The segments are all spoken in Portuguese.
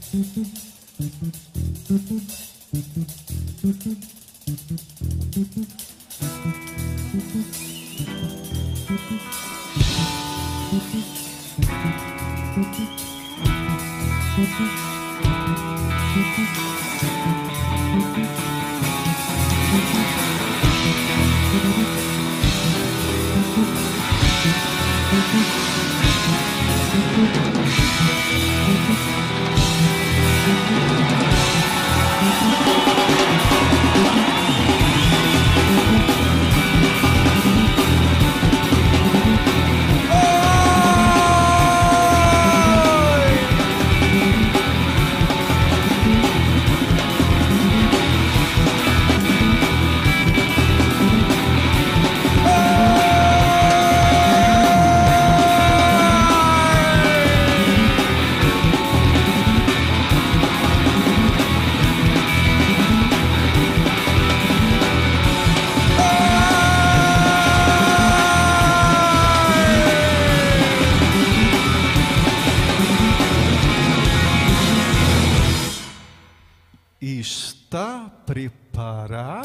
Está preparada?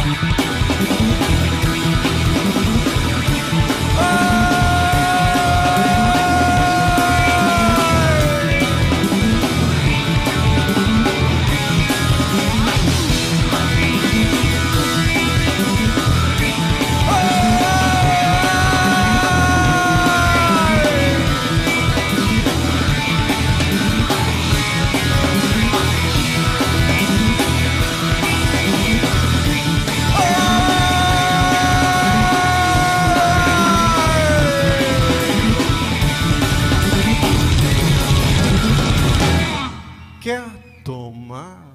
Quer tomar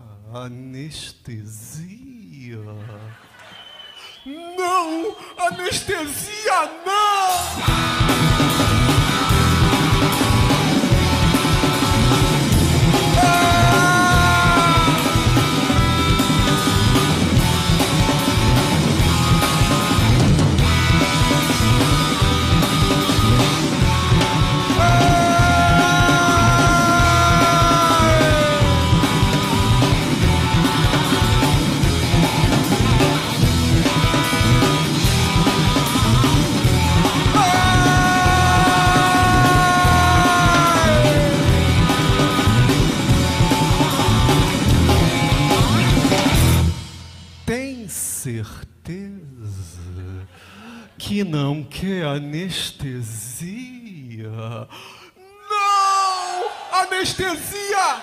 anestesia? Não! Anestesia não! Certeza que não quer anestesia? Não! Anestesia!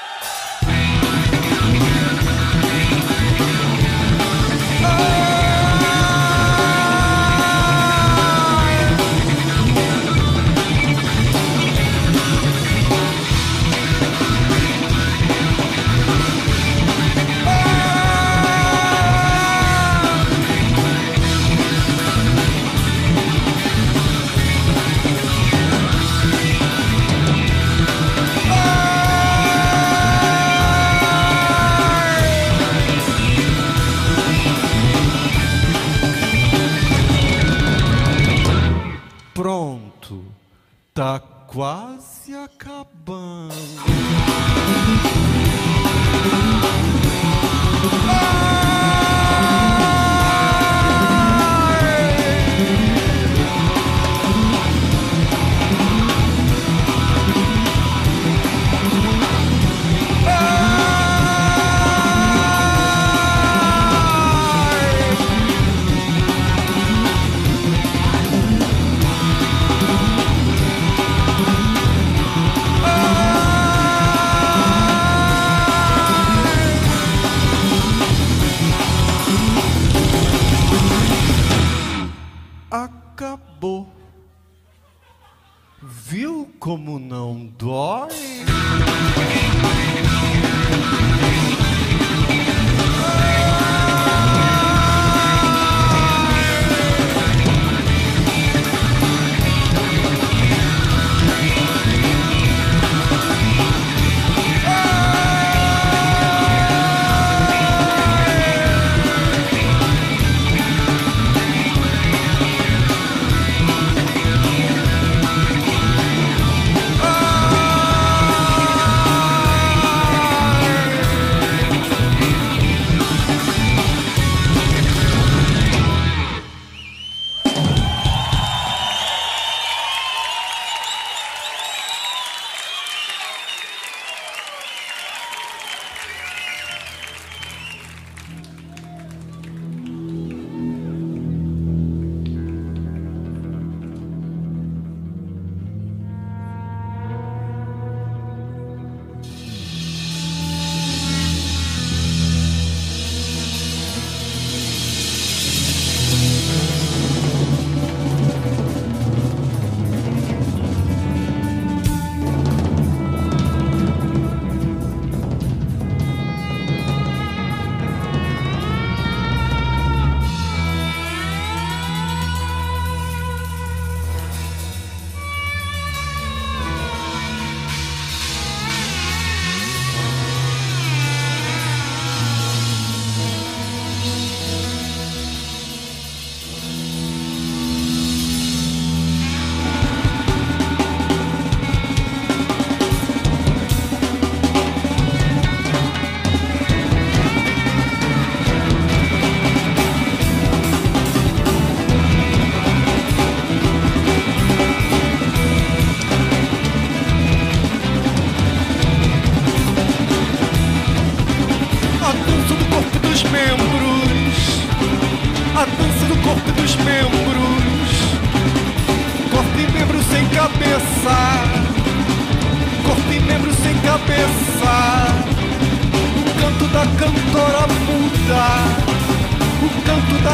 Pronto, tá quase acabando. Acabou. Viu como não dói?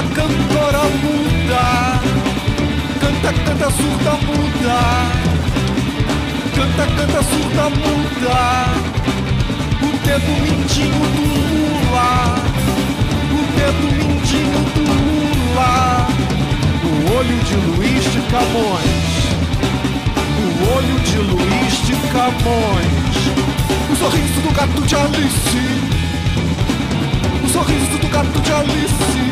cantora muda, canta, canta, surda muda, canta, canta, surda muda. O dedo mindinho do Lula, o dedo mindinho do Lula. O olho de Luiz de Camões, o olho de Luiz de Camões. O sorriso do gato de Alice, o sorriso do gato de Alice.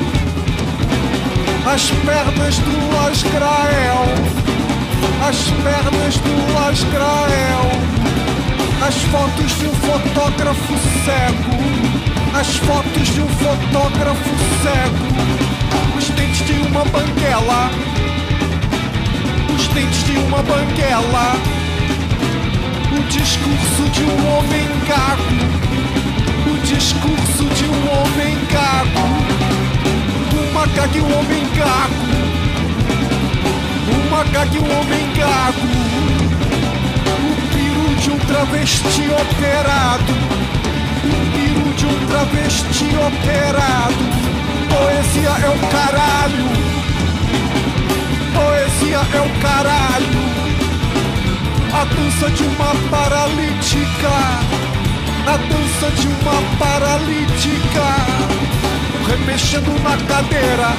As pernas do Asgrael, as pernas do Asgrael. As fotos de um fotógrafo cego, as fotos de um fotógrafo cego. Os dentes de uma banguela, os dentes de uma banguela. O discurso de um homem gago, o discurso de um homem gago. Uma gaga e um homem gago, uma gaga e um homem gago. O piru de um travesti operado, o piru de um travesti operado. Poesia é o caralho, poesia é o caralho. A dança de uma paralítica, a dança de uma paralítica. Remexendo na cadeira,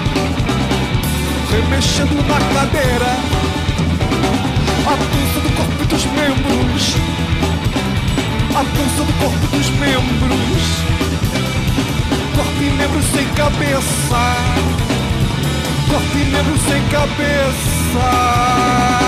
remexendo na cadeira. A dança do corpo e dos membros, a dança do corpo e dos membros. Corpo e membros sem cabeça, corpo e membros sem cabeça.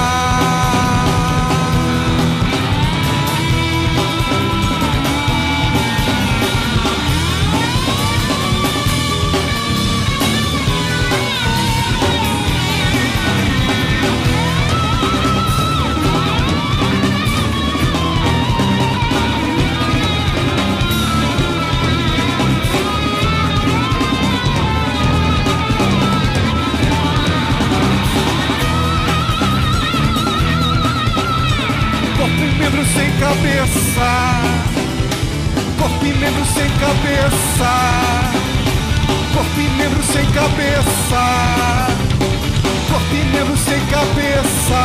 Sem cabeça, corpo e membro sem cabeça, corpo e membro sem cabeça, corpo e membro sem cabeça,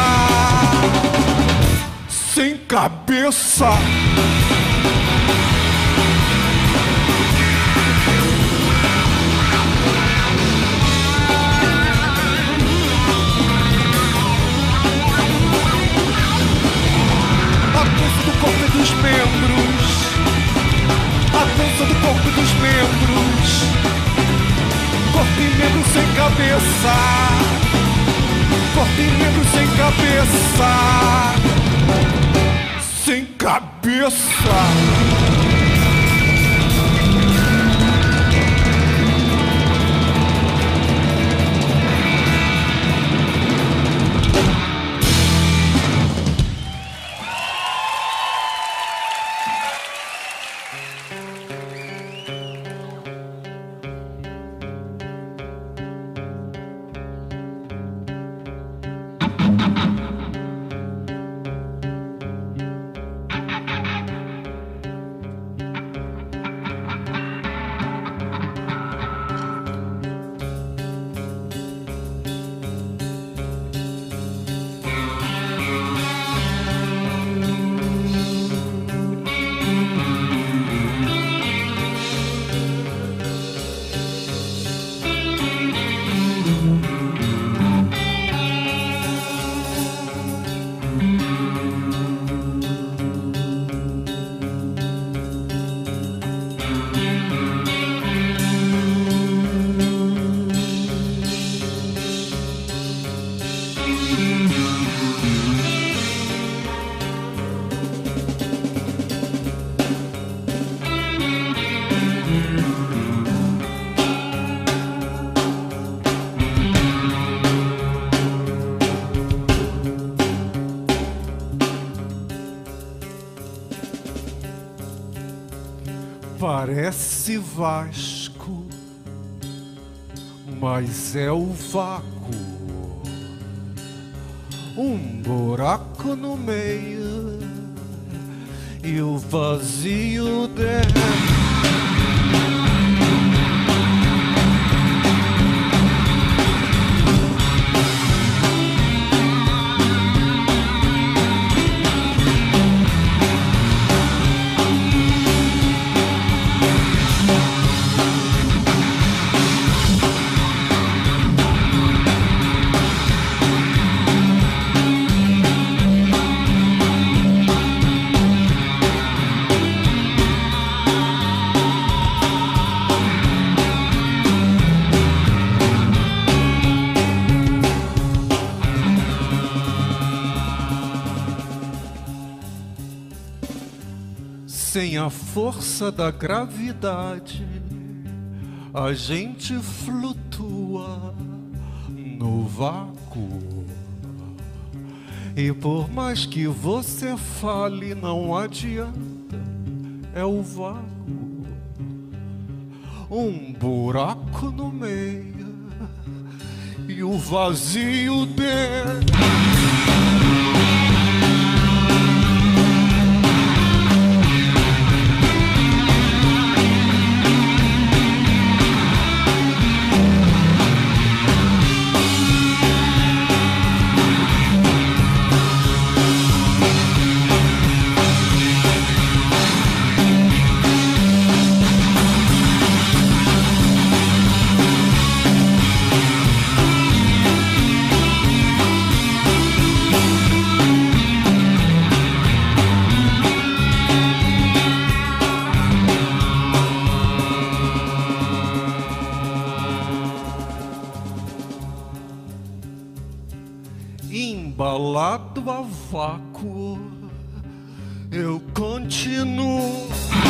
sem cabeça. Dos membros, a dança do corpo dos membros. Corpo e membro sem cabeça, corpo e membro sem cabeça, sem cabeça. Parece Vasco, mas é o vácuo, um buraco no meio e o vazio dentro. Sem a força da gravidade, a gente flutua no vácuo. E por mais que você fale, não adianta, é o vácuo. Um buraco no meio e o vazio dentro. Embalado a vácuo, eu continuo.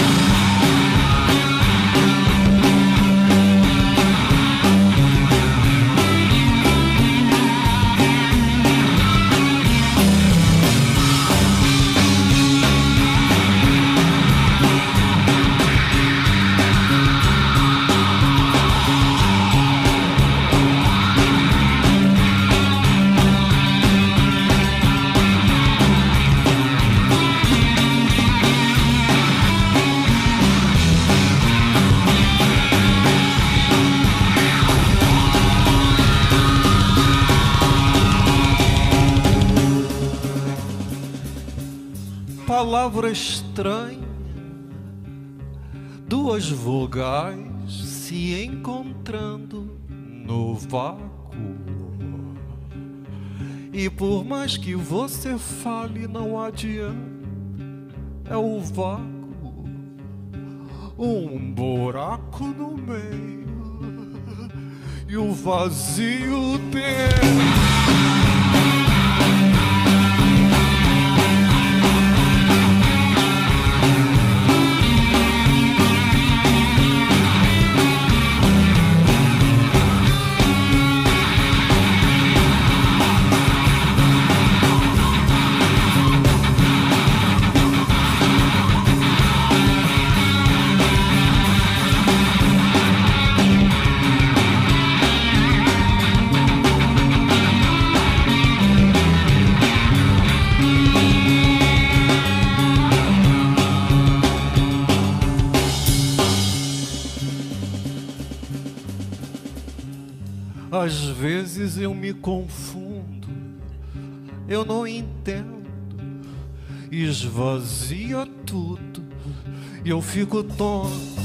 Palavra estranha, duas vogais se encontrando no vácuo. E por mais que você fale, não adianta, é o vácuo. Um buraco no meio e o vazio dentro. Às vezes eu me confundo, eu não entendo, esvazia tudo e eu fico tonto.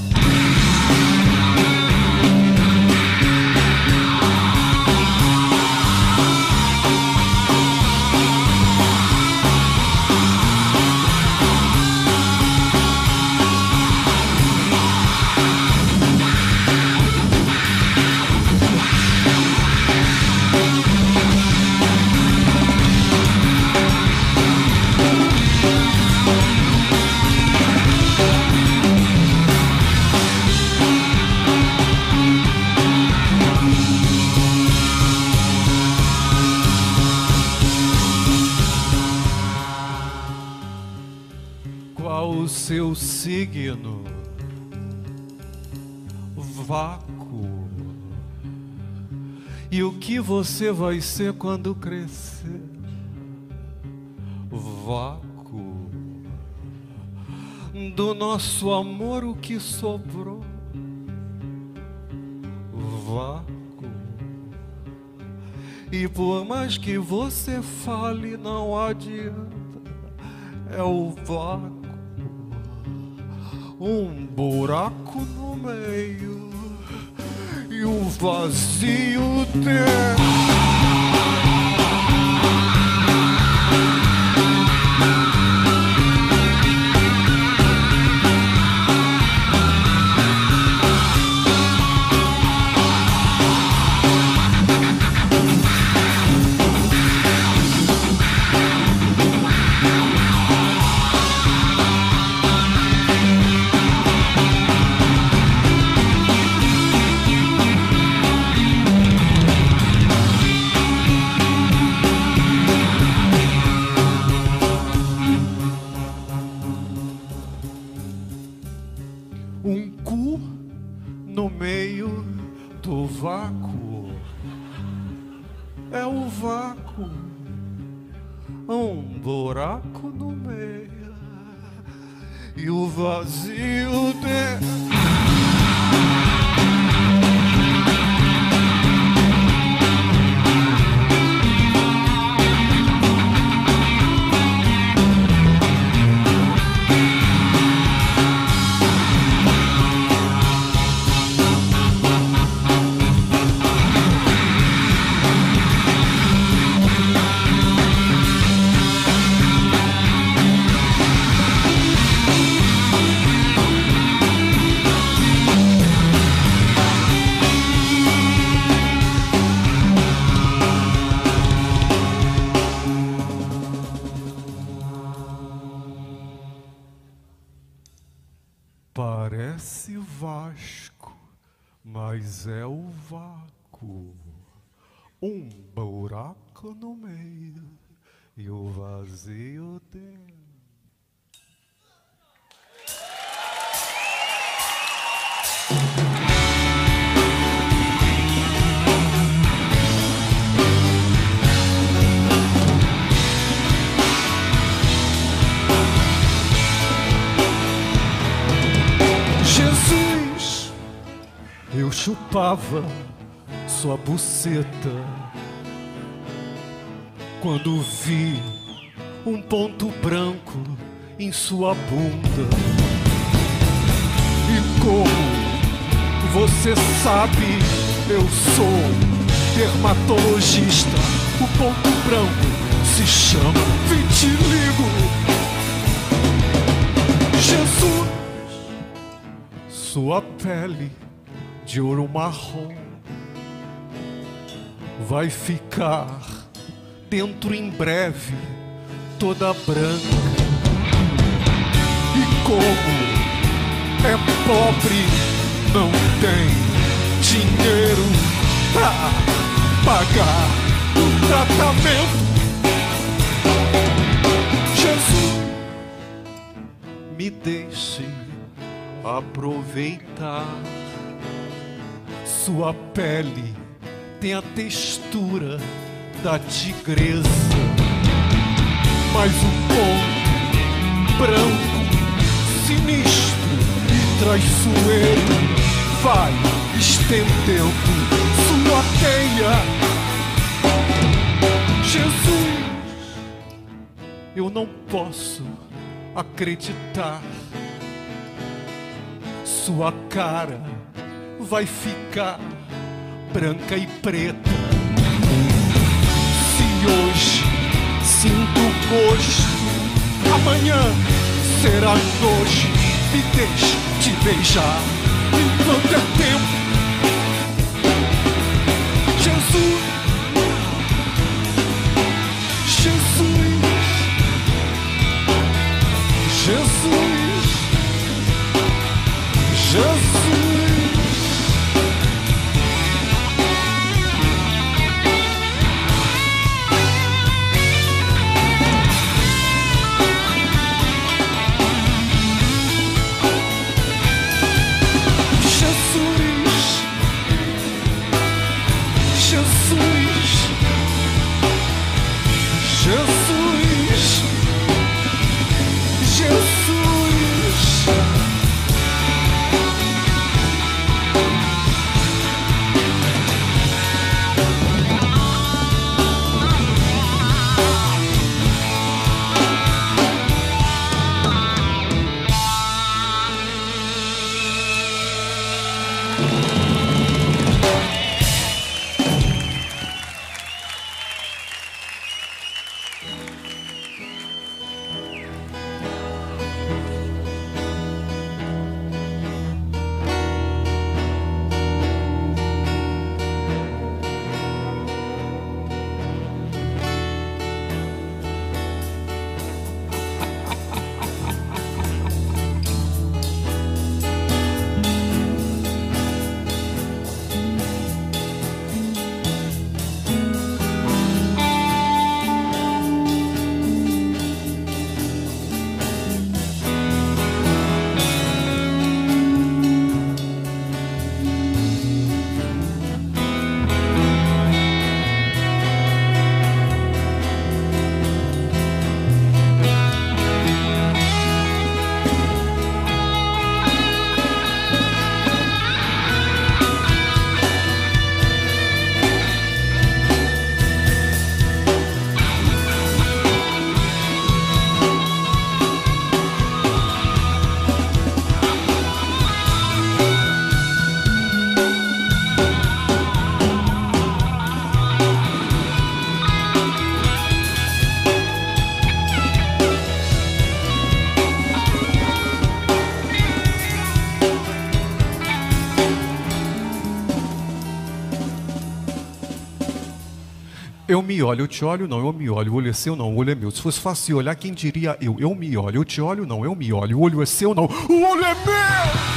Qual o seu signo? Vácuo. E o que você vai ser quando crescer? Vácuo. Do nosso amor o que sobrou? Vácuo. E por mais que você fale, não adianta, é o vácuo. Um buraco no meio e o vazio dentro. sou vácuo, é o vácuo, um buraco no meio e o vazio dentro. Parece Vasco, mas é o vácuo, um buraco no meio e o vazio dentro. Jesus, eu chupava sua buceta quando vi um ponto branco em sua bunda. E como você sabe, eu sou dermatologista. O ponto branco se chama vitiligo. Jesus, sua pele de ouro marrom vai ficar dentro em breve toda branca. E como é pobre, não tem dinheiro pra pagar o tratamento. Jesus, me deixe aproveitar. Sua pele tem a textura da tigresa, mas um ponto branco, sinistro e traiçoeiro vai estendendo sua teia. Jesus, eu não posso acreditar. Sua cara vai ficar branca e preta. Se hoje sinto gosto, amanhã será nojo. Me deixe te beijar enquanto é tempo. Jesus, Jesus, Jesus, Jesus. Jesus, Eu me olho, eu te olho, não, eu me olho, o olho é seu, não, o olho é meu. Se fosse fácil olhar, quem diria eu? Eu me olho, eu te olho, não, eu me olho, o olho é seu, não, o olho é meu!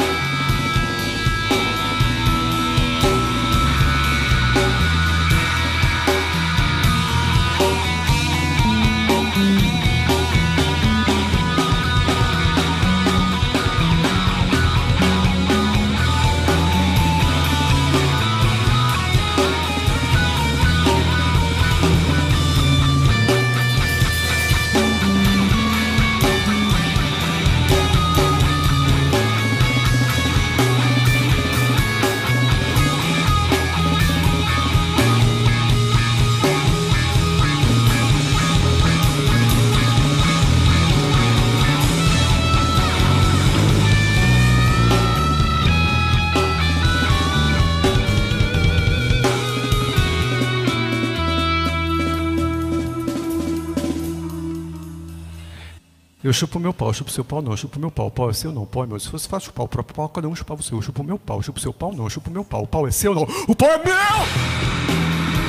Eu chupo meu pau, chupo seu pau não, chupo meu pau, o pau é seu não, o pau é meu. Se fosse fácil chupar o próprio pau, cada um chupava o seu. Eu chupo meu pau, chupo seu pau não, chupo meu pau, o pau é seu não, o pau é meu!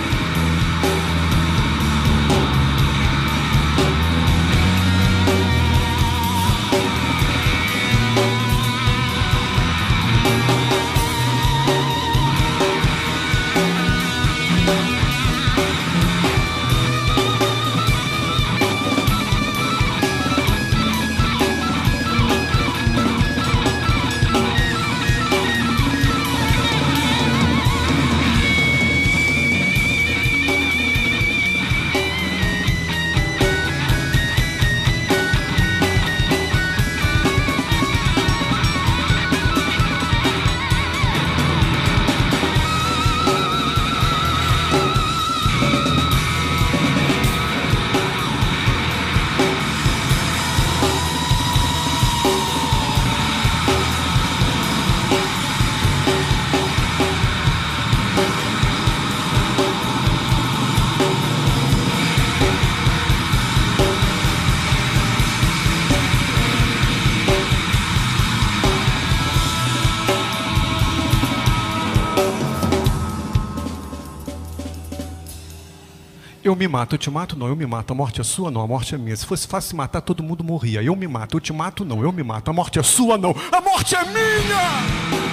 Eu me mato, eu te mato, não, eu me mato, a morte é sua, não, a morte é minha. Se fosse fácil matar, todo mundo morria. Eu me mato, eu te mato, não, eu me mato, a morte é sua, não, a morte é minha!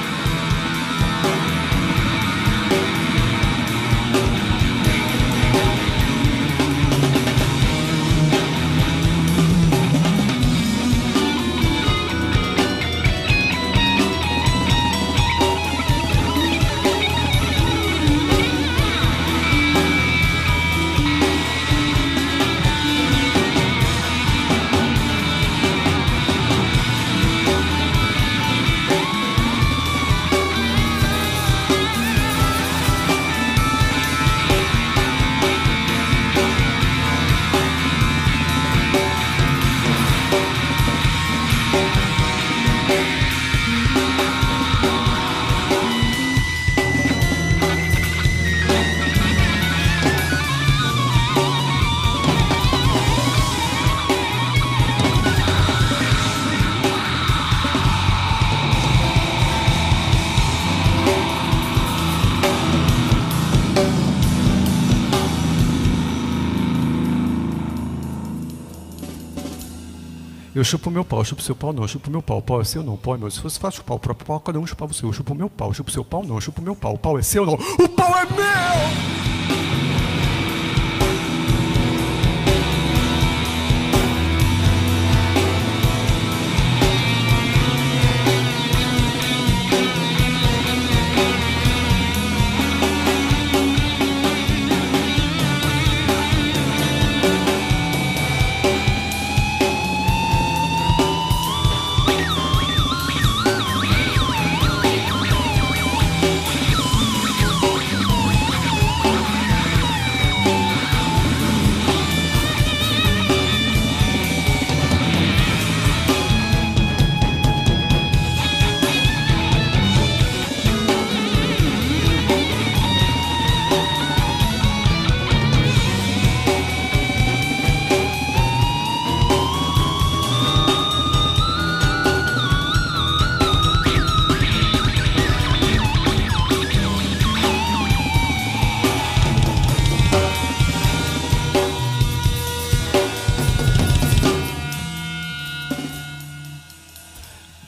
Eu chupo meu pau, chupo seu pau não, chupo meu pau, o pau é seu não, o pau é meu. Se fosse fácil chupar o próprio pau, cada um chupava o seu. Eu chupo meu pau, chupo seu pau não, chupo meu pau, o pau é seu não, o pau é meu!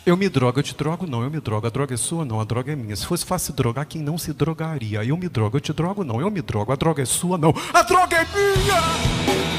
Eu me drogo, eu te drogo, não, eu me drogo. A droga é sua, não, a droga é minha. Se fosse fácil drogar, quem não se drogaria? Eu me drogo, eu te drogo, não, eu me drogo. A droga é sua, não, a droga é minha!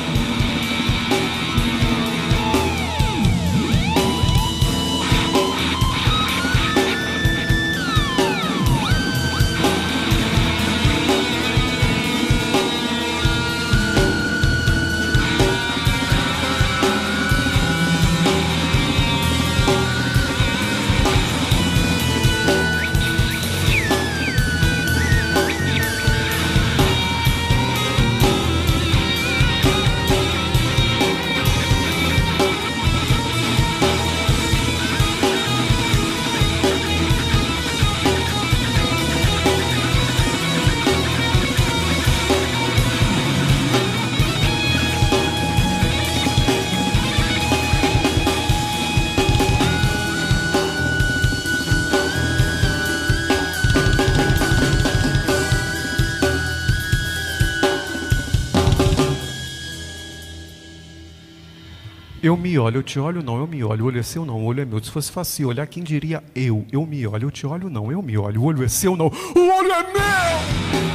Eu me olho, eu te olho, não, eu me olho, o olho é seu, não, o olho é meu. Se fosse fácil olhar, quem diria eu? Eu me olho, eu te olho, não, eu me olho, o olho é seu, não, o olho é meu!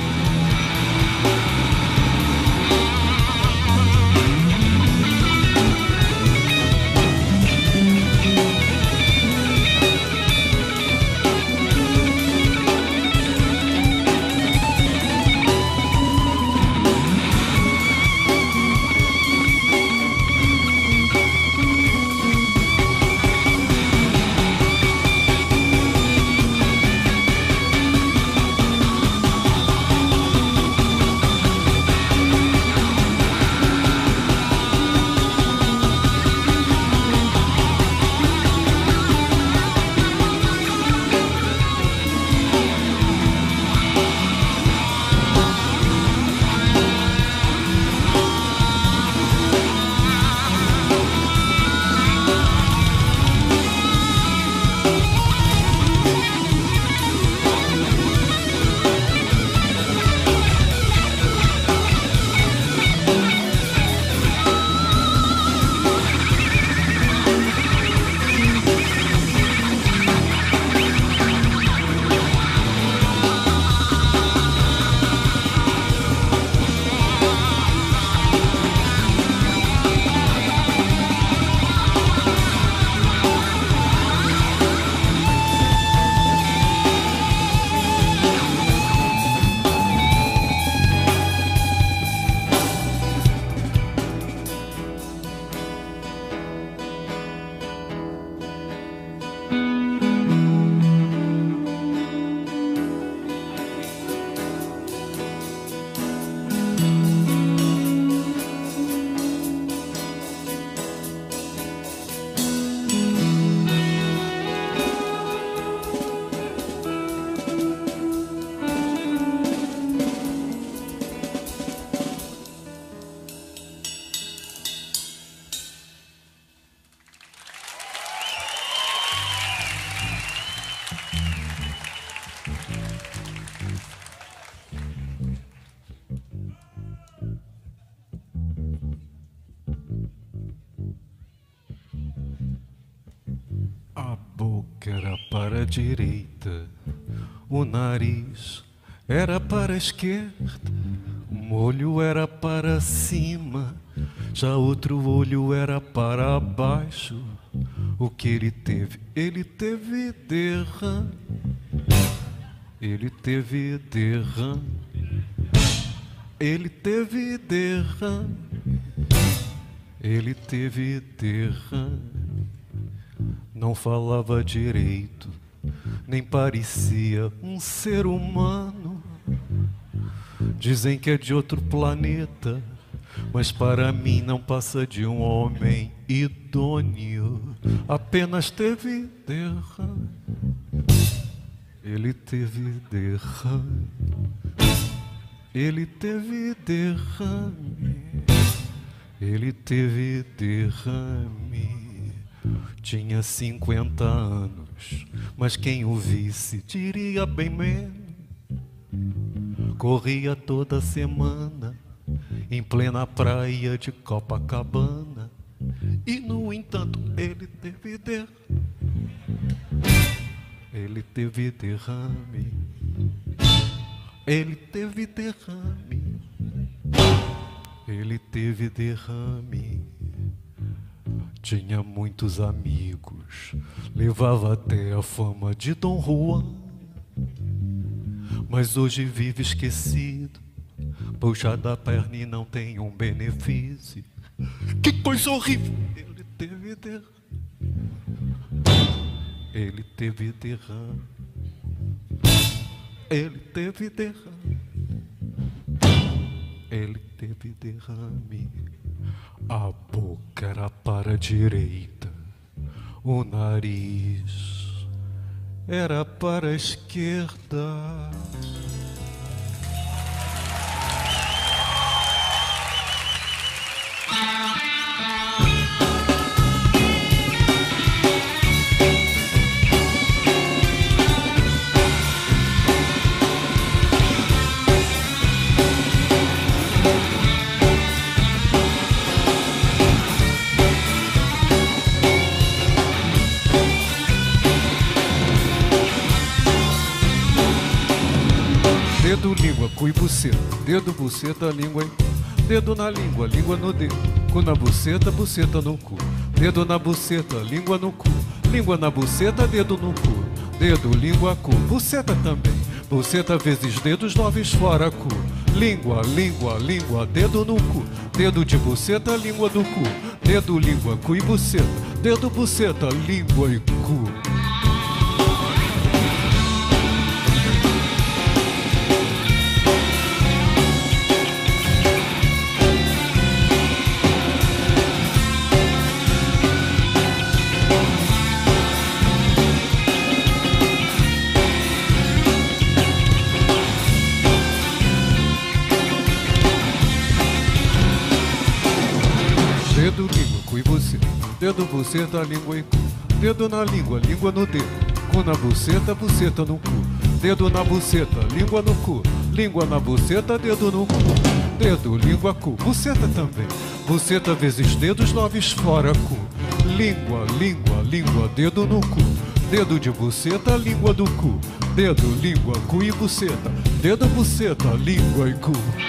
A boca era para a direita, o nariz era para a esquerda, um olho era para cima, já outro olho era para baixo. O que ele teve derrame, ele teve derrame, ele teve derrame, ele teve derrame. Não falava direito, nem parecia um ser humano. Dizem que é de outro planeta, mas para mim não passa de um homem idôneo. Apenas teve derrame, ele teve derrame, ele teve derrame, ele teve derrame. Tinha 50 anos, mas quem o visse diria bem menos. Corria toda semana em plena praia de Copacabana, e no entanto ele teve derrame. Ele teve derrame. Ele teve derrame. Ele teve derrame. Tinha muitos amigos, levava até a fama de Dom Juan. Mas hoje vive esquecido, puxa da perna e não tem um benefício. Que coisa horrível! Ele teve derrame. Ele teve derrame. Ele teve derrame. Ele teve derrame. A boca era para a direita, o nariz era para a esquerda. Dedo, língua, cu e buceta. Dedo, buceta, língua e cu. Dedo na língua, língua no dedo. Cu na buceta, buceta no cu. Dedo na buceta, língua no cu. Língua na buceta, dedo no cu. Dedo, língua, cu. Buceta também. Buceta vezes dedos, 9 fora cu. Língua, língua, língua, dedo no cu. Dedo de buceta, língua do cu. Dedo, língua, cu e buceta. Dedo, buceta, língua e cu. Dedo, língua, cu e buceta. Dedo, buceta, língua e cu. Dedo na língua, língua no dedo. Cu na buceta, buceta no cu. Dedo na buceta, língua no cu. Língua na buceta, dedo no cu. Dedo, língua, cu. Buceta também. Buceta vezes dedos, 9 fora cu. Língua, língua, língua, dedo no cu. Dedo de buceta, língua do cu. Dedo, língua, cu e buceta. Dedo, buceta, língua e cu.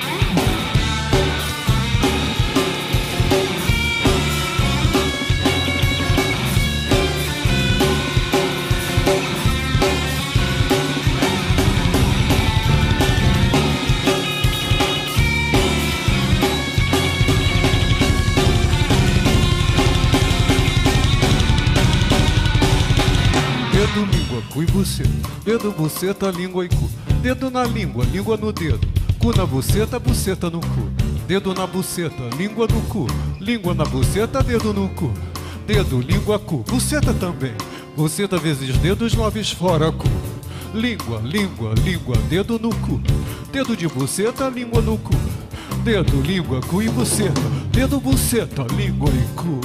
Dedo, língua, cu e buceta. Dedo, buceta, língua e cu. Dedo na língua, língua no dedo. Cu na buceta, buceta no cu. Dedo na buceta, língua no cu. Língua na buceta, dedo no cu. Dedo, língua, cu. Buceta também. Buceta vezes dedos, 9 fora cu. Língua, língua, língua, dedo no cu. Dedo de buceta, língua no cu. Dedo, língua, cu e buceta. Dedo, buceta, língua e cu.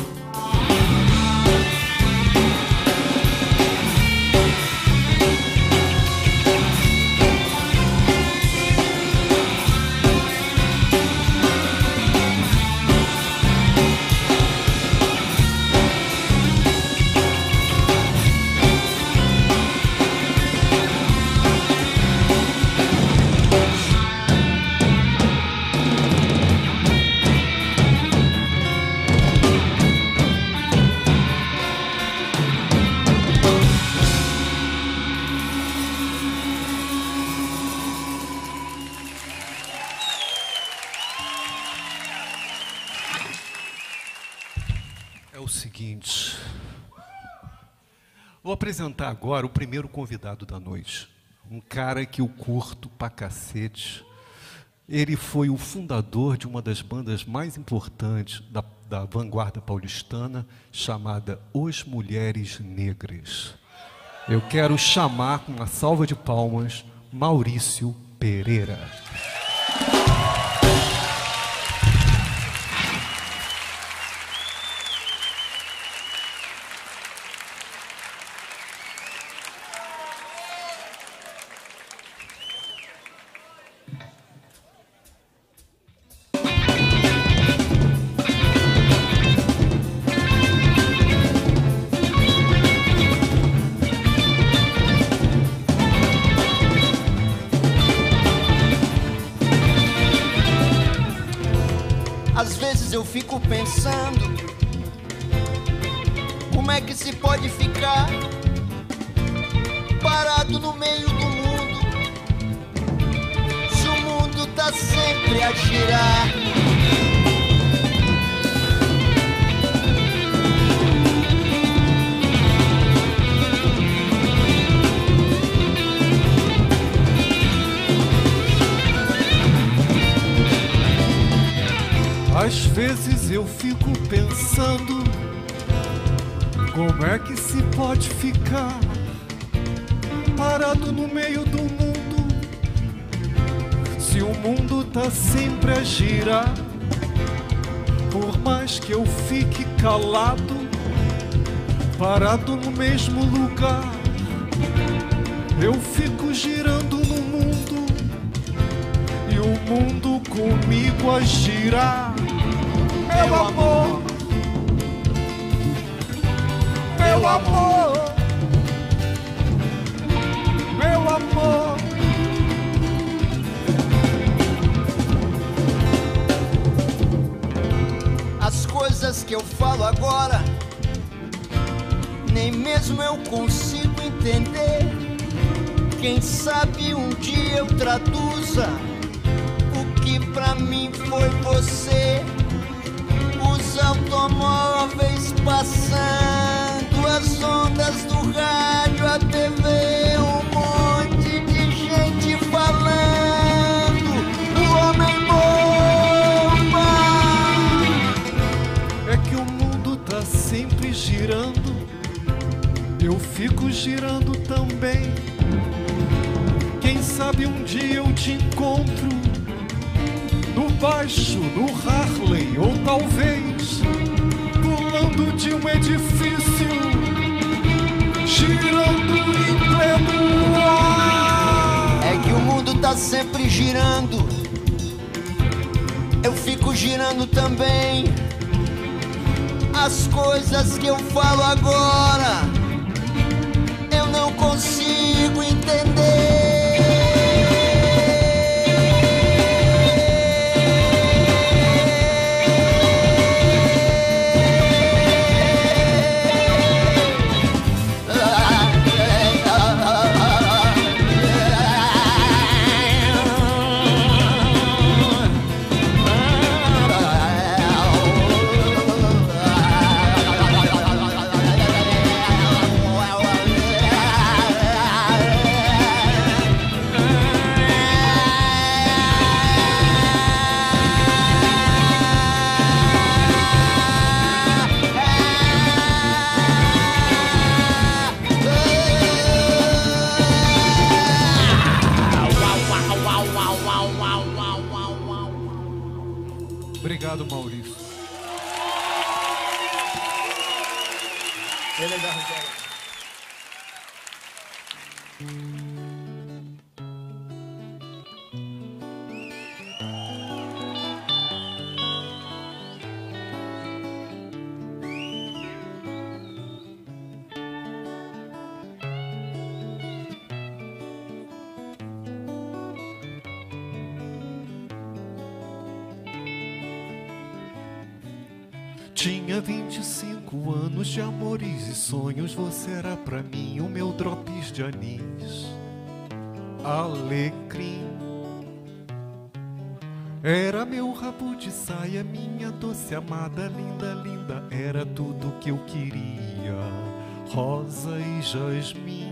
É o seguinte, vou apresentar agora o primeiro convidado da noite. Um cara que eu curto pra cacete. Ele foi o fundador de uma das bandas mais importantes da vanguarda paulistana, chamada Os Mulheres Negras. Eu quero chamar com uma salva de palmas Maurício Pereira. Às vezes eu fico pensando, como é que se pode ficar parado no meio do mundo, se o mundo tá sempre a girar? Às vezes eu fico pensando, como é que se pode ficar parado no meio do mundo, se o mundo tá sempre a girar? Por mais que eu fique calado, parado no mesmo lugar, eu fico girando no mundo e o mundo comigo a girar. Meu amor, meu amor, meu amor. As coisas que eu falo agora, nem mesmo eu consigo entender. Quem sabe um dia eu traduza o que pra mim foi você. Os automóveis passando, as ondas do rádio, a TV, um monte de gente falando. O homem-bomba. É que o mundo tá sempre girando, eu fico girando também. Quem sabe um dia eu te encontro no baixo, no Harley, ou talvez pulando de um edifício, girando em pleno ar. É que o mundo tá sempre girando, eu fico girando também. As coisas que eu falo agora, eu não consigo entender. Obrigado, Maurício. É legal, Rogério. Tinha 25 anos de amores e sonhos, você era pra mim o meu drops de anis, alecrim. Era meu rabo de saia, minha doce amada, linda, linda, era tudo que eu queria, rosa e jasmim.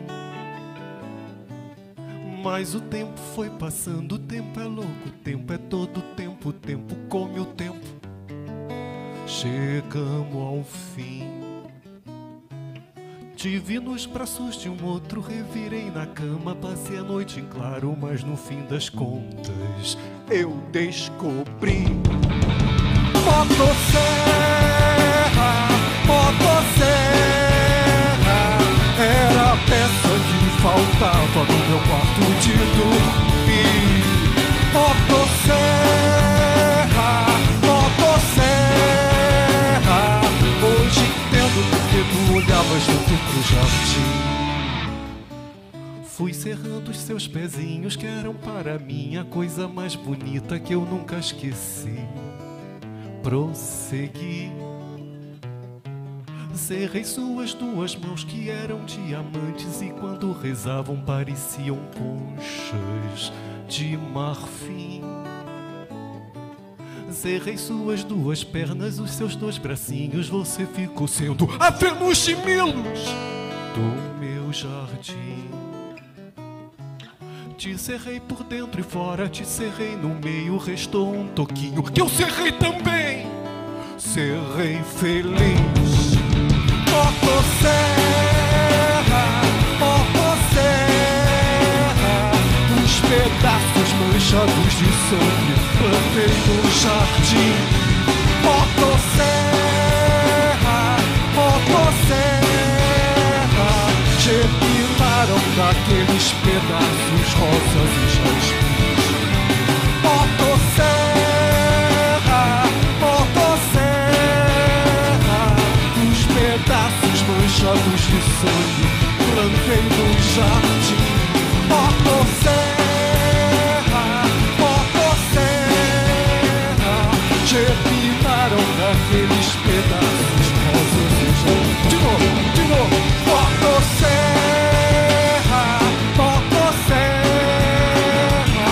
Mas o tempo foi passando, o tempo é louco, o tempo é todo tempo, o tempo come o tempo. Chegamos ao fim. Te vi nos braços de um outro, revirei na cama, passei a noite em claro, mas no fim das contas eu descobri. Motosserra, motosserra, era a peça que faltava no meu quarto de dormir. Motosserra, motosserra, hoje entendo porque tu olhavas tanto pro jardim. Fui cerrando os seus pezinhos que eram para mim a coisa mais bonita que eu nunca esqueci. prossegui. Cerrei suas duas mãos que eram diamantes e quando rezavam pareciam conchas de marfim. Cerrei suas duas pernas, os seus dois bracinhos, você ficou sendo a Vênus de Milos do meu jardim. Te cerrei por dentro e fora, te cerrei no meio, restou um toquinho que eu cerrei também. Cerrei feliz. Motosserra, motosserra, os pedaços manchados de sangue plantei no jardim. Motosserra, motosserra, germinaram daqueles pedaços rosas e jasmins. Motosserra, pedaços manchados de sangue plantei no jardim. Motosserra, motosserra, germinaram daqueles pedaços rosas e jasmins. De novo, motosserra, motosserra.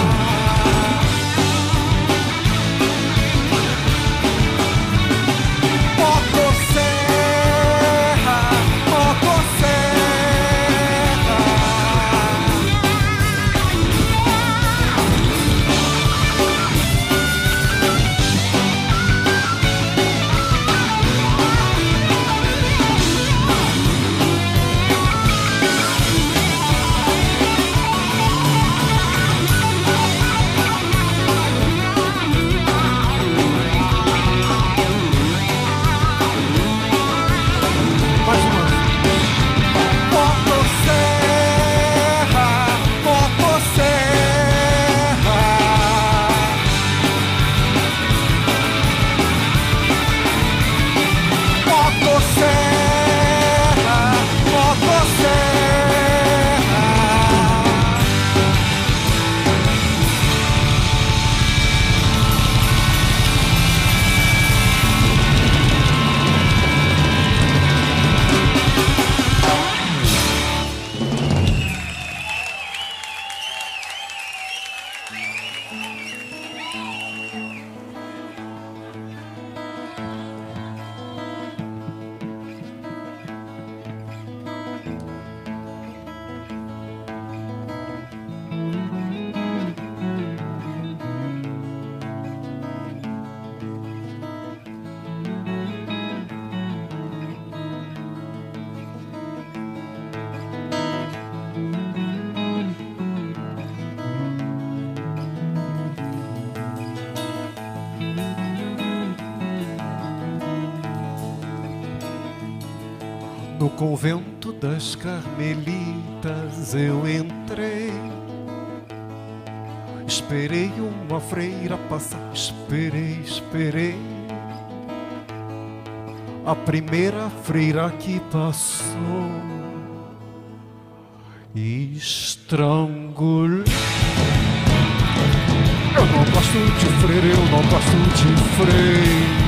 No convento das Carmelitas eu entrei. Esperei uma freira passar, esperei. A primeira freira que passou estrangulou. Eu não gosto de freira, eu não gosto de freira.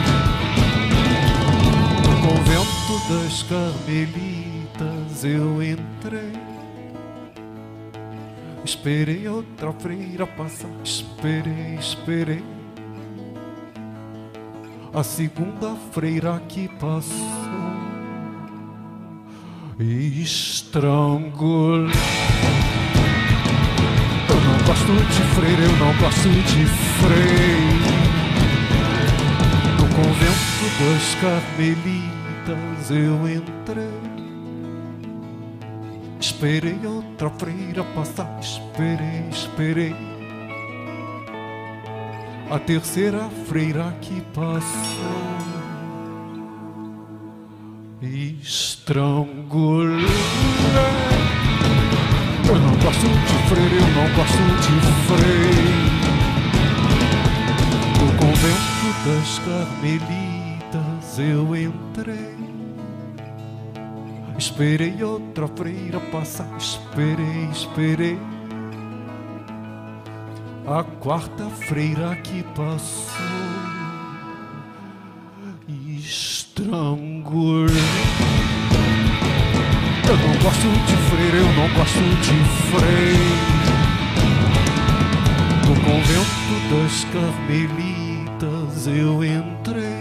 No convento das Carmelitas eu entrei. Esperei outra freira passar, esperei. A segunda freira que passou estrangulou. Eu não gosto de freira, eu não gosto de freira. No convento das Carmelitas eu entrei. Esperei outra freira passar, esperei. A terceira freira que passou estrangulou. Eu não gosto de freira, eu não gosto de freira. No convento das Carmelitas eu entrei. Esperei outra freira passar, esperei. A quarta freira que passou estrangular. Eu não gosto de freira, eu não gosto de freira. No convento das Carmelitas eu entrei.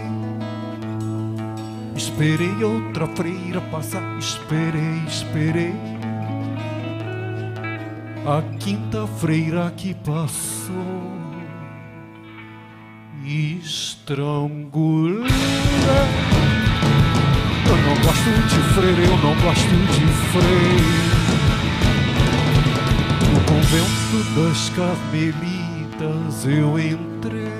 Esperei outra freira passar, esperei. A quinta freira que passou, estrangulei. Eu não gosto de freira, eu não gosto de freira. No convento das Carmelitas eu entrei.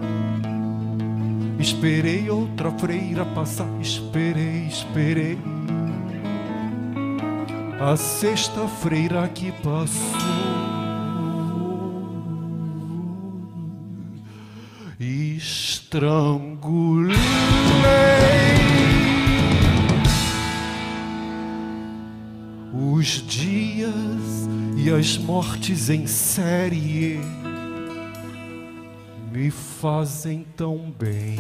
Esperei outra freira passar, esperei. A sexta freira que passou, estrangulei. Os dias e as mortes em série me fazem tão bem.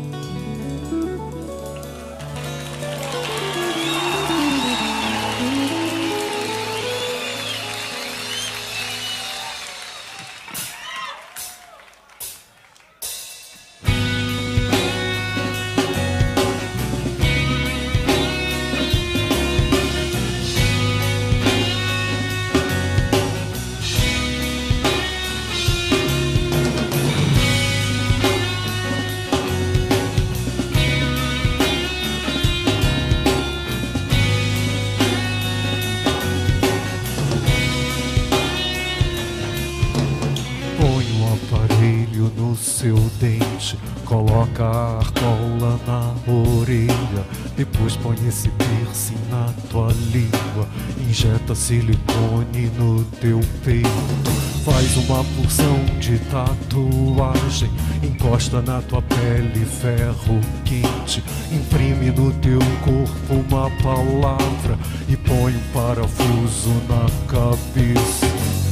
Seu dente, coloca a argola na orelha, depois põe esse piercing na tua língua, injeta silicone no teu peito, faz uma porção de tatuagem, encosta na tua pele ferro quente, imprime no teu corpo uma palavra e põe um parafuso na cabeça.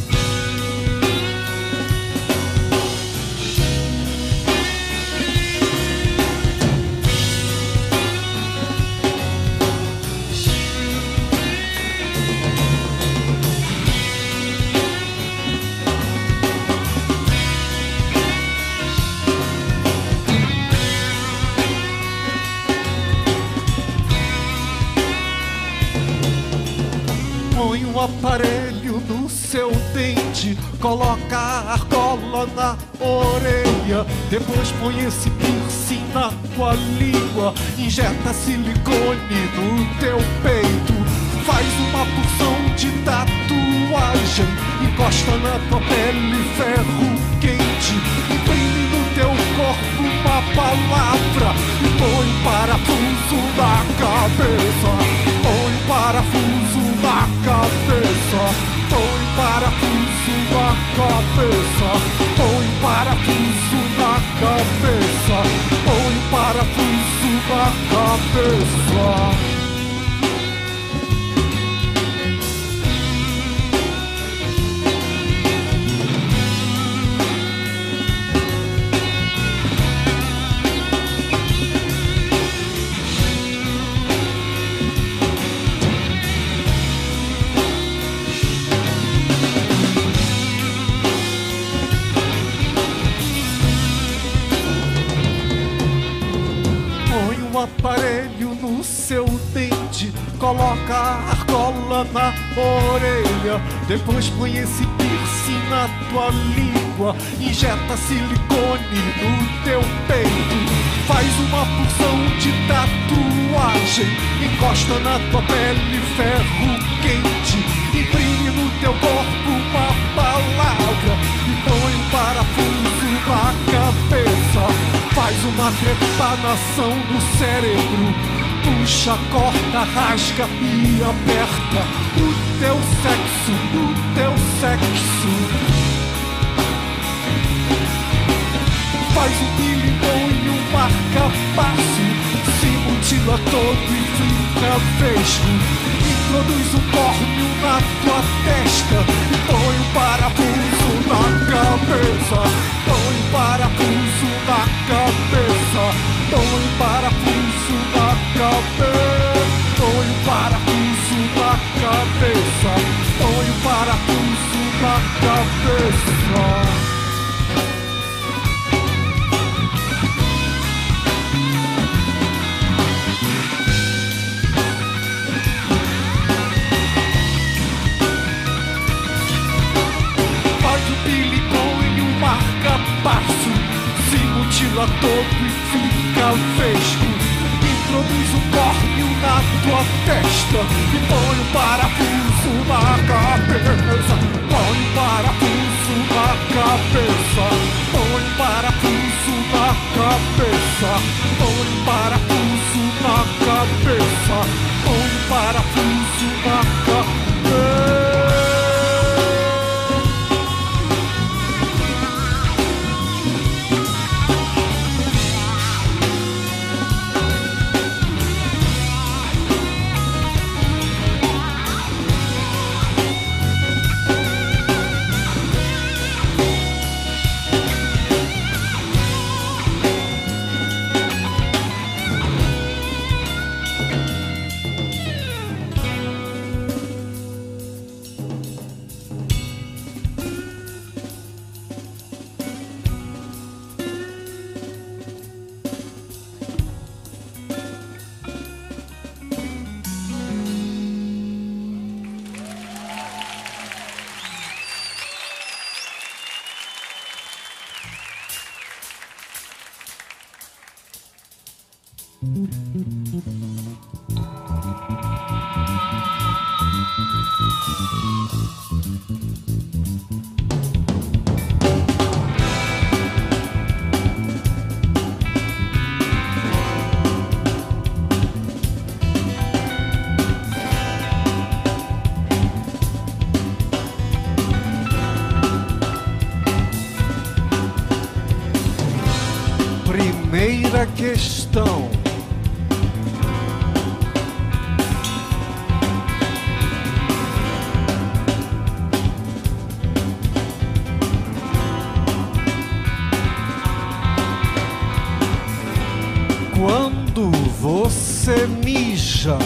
Põe um aparelho no seu dente, coloca a argola na orelha, depois põe esse piercing na tua língua, injeta silicone no teu peito, faz uma porção de tatuagem, encosta na tua pele ferro quente, imprime no teu corpo uma palavra e põe um parafuso na cabeça, põe um parafuso na cabeça, põe parafuso na cabeça, põe parafuso na cabeça, põe parafuso na cabeça. Aparelho no seu dente, coloca a argola na orelha, depois põe esse piercing na tua língua, injeta silicone no teu peito, faz uma porção de tatuagem, encosta na tua pele ferro quente, imprime no teu corpo uma palavra e põe um parafuso na cabeça, faz uma trepanação no cérebro, puxa, corta, rasga e aperta o teu sexo, faz um pilimão e um marca-passo, se mutila todo e fica vesgo, introduz um córneo na tua testa e põe um parafuso na cabeça, põe um parafuso na cabeça, põe um parafuso vira todo e fica vesgo. Introduz um córneo na tua testa e põe um parafuso na cabeça. Põe um parafuso na cabeça. Põe um parafuso na cabeça. Põe um parafuso na cabeça. Põe um parafuso na cabeça. Primeira questão. Quando você mija,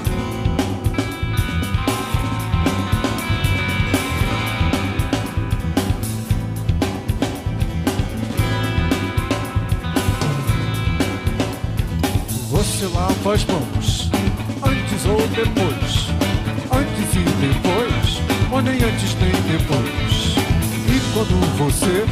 você lava as mãos antes ou depois? Antes e depois, ou nem antes nem depois? E quando você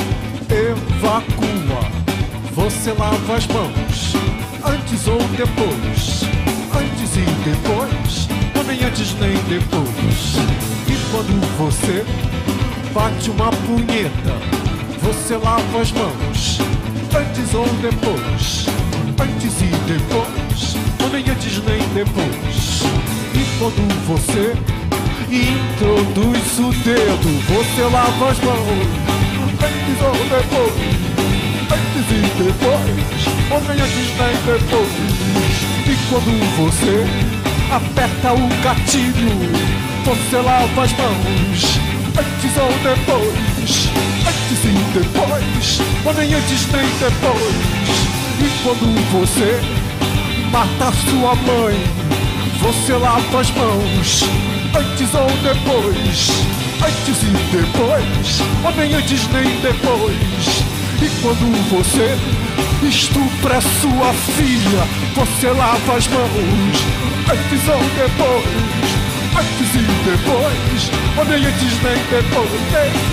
evacua, você lava as mãos antes ou depois? Antes e depois, ou nem antes nem depois? E quando você bate uma punheta, você lava as mãos antes ou depois? Antes e depois, ou nem antes nem depois? E quando você introduz o dedo, você lava as mãos antes ou depois? Antes e depois, ou nem antes nem depois? E quando você aperta o gatilho, você lava as mãos antes ou depois? Antes e depois, ou nem antes nem depois? E quando você mata sua mãe, você lava as mãos antes ou depois? Antes e depois, ou nem antes nem depois? E quando você estupra sua filha, você lava as mãos antes ou depois? Antes e depois, ou nem antes nem depois?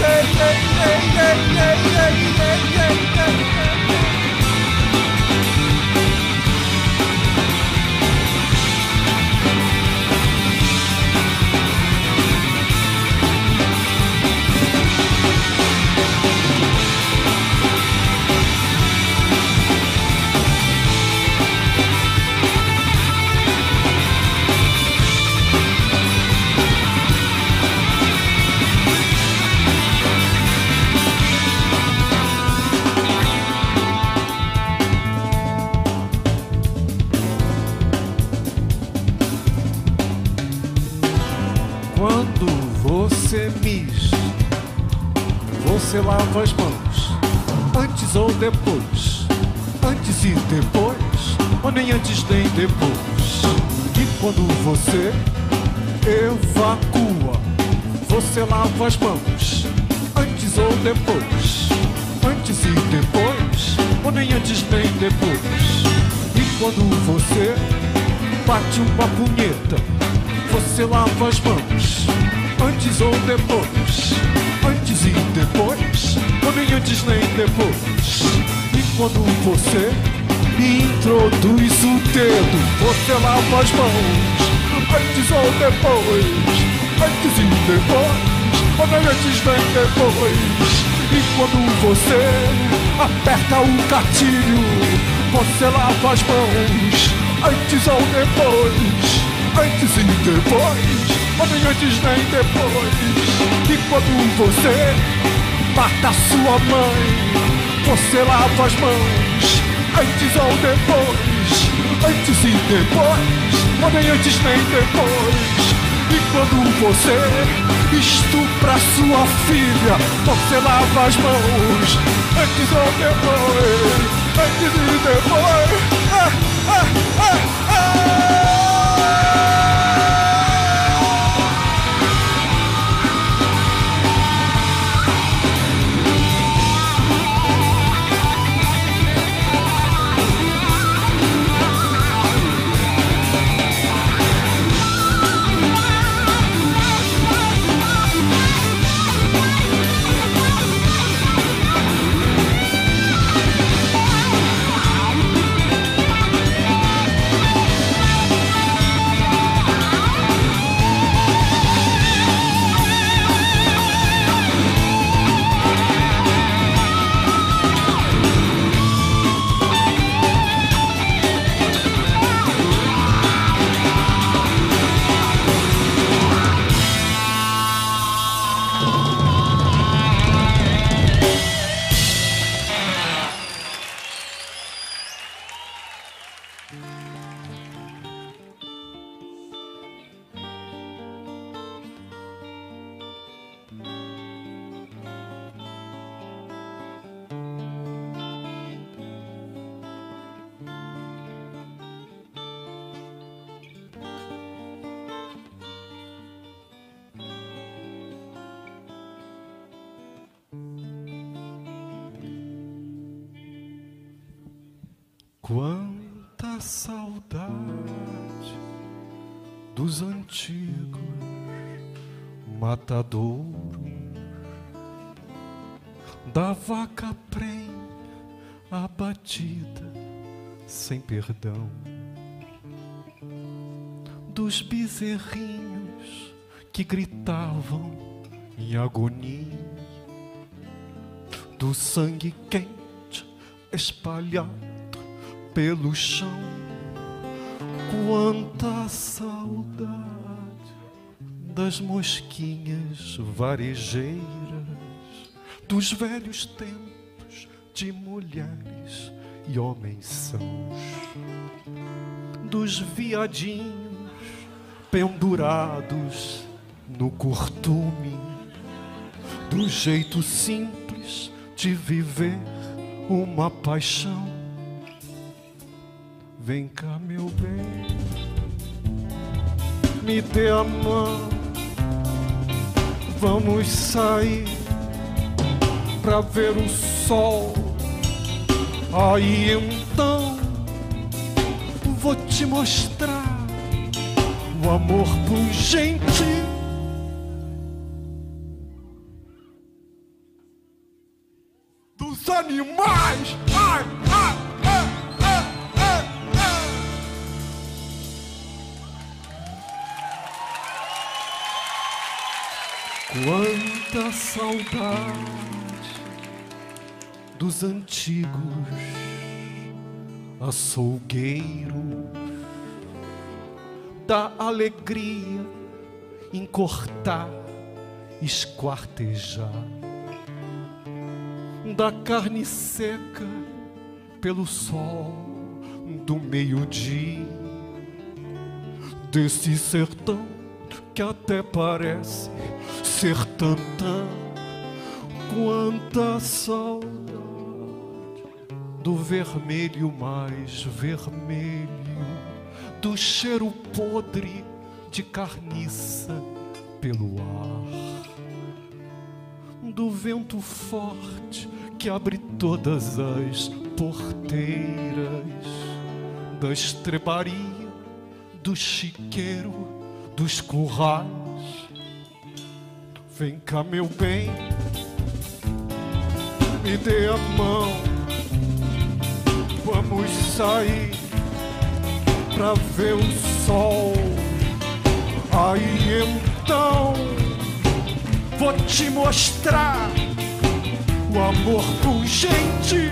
Quando você mija, você lava as mãos antes ou depois? Antes e depois, ou nem antes nem depois? E quando você evacua, você lava as mãos antes ou depois? Antes e depois, ou nem antes nem depois? E quando você bate uma punheta, você lava as mãos antes ou depois? Antes e depois, ou nem antes nem depois? E quando você me introduz o dedo, você lava as mãos, antes ou depois, antes e depois, quando antes vem depois. E quando você aperta o gatilho, você lava as mãos, antes ou depois, antes e depois, quando antes vem depois. E quando você mata sua mãe, você lava as mãos, antes ou depois, antes e depois, quando antes nem depois. E quando você estupra sua filha, você lava as mãos, antes ou depois, antes e depois. Quanta saudade dos antigos matadouros, da vaca prenha abatida sem perdão, dos bezerrinhos que gritavam em agonia, do sangue quente espalhado pelo chão. Quanta saudade das mosquinhas varejeiras, dos velhos tempos de mulheres e homens sãos, dos viadinhos pendurados no curtume, do jeito simples de viver uma paixão. Vem cá, meu bem, me dê a mão, vamos sair pra ver o sol. Aí então vou te mostrar o amor pungente dos animais. Quanta saudade dos antigos açougueiros, da alegria em cortar, esquartejar, da carne seca pelo sol do meio-dia, desse sertão que até parece ser tantã. Quanta saudade do vermelho mais vermelho, do cheiro podre de carniça pelo ar, do vento forte que abre todas as porteiras, da estrebaria, do chiqueiro, dos currais. Vem cá, meu bem, me dê a mão, Vamos sair pra ver o sol. Aí então vou te mostrar o amor pungente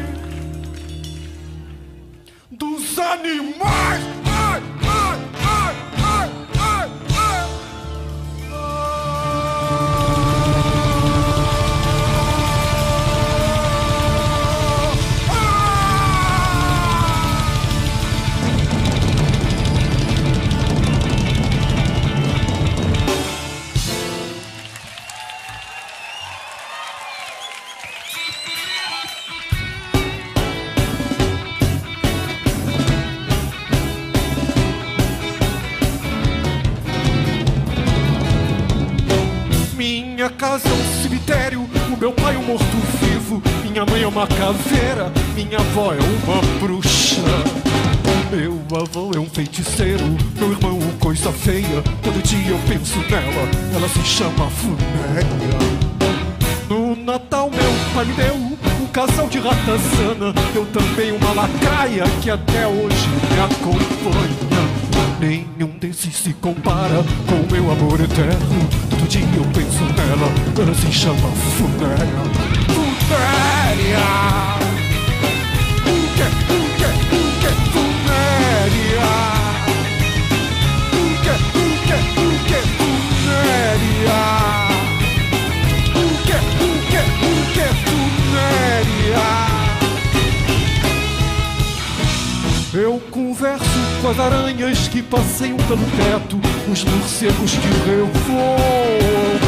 dos animais. Ai, ai, ai, ai, ai, ai. Minha casa é um cemitério, o meu pai é um morto-vivo, minha mãe é uma caveira, minha avó é uma bruxa. Meu avô é um feiticeiro, meu irmão coisa feia, todo dia eu penso nela, ela se chama Funéria. No Natal meu pai me deu um casal de ratazana, eu também uma lacraia que até hoje me acompanha. Nenhum desses se compara com o meu amor eterno. Todo dia eu penso nela, ela se chama Funéria. Funéria! O que, Funéria? O que, Funéria? O que, Funéria? Eu converso com as aranhas que passeiam pelo teto, os morcegos que revoam.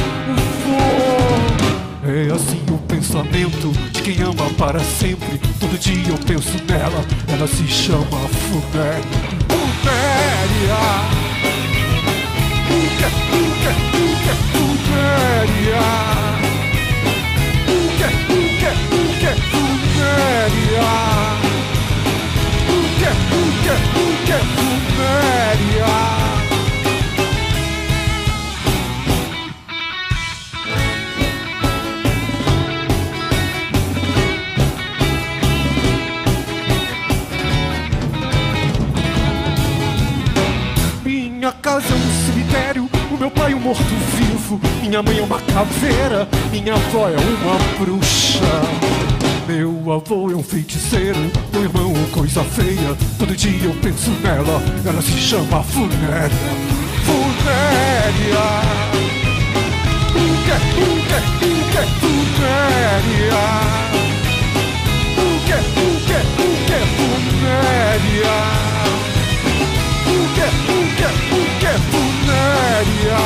É assim o pensamento de quem ama para sempre. Todo dia eu penso nela, ela se chama Funéria. Funéria! O que, Funéria? O que, Funéria? O que, Funéria? Minha casa é um cemitério, o meu pai é um morto-vivo, minha mãe é uma caveira, minha avó é uma bruxa. Meu avô é um feiticeiro, meu irmão coisa feia, todo dia eu penso nela, ela se chama Funéria. Funéria! O que, Funéria? O que, Funéria? O que, Funéria?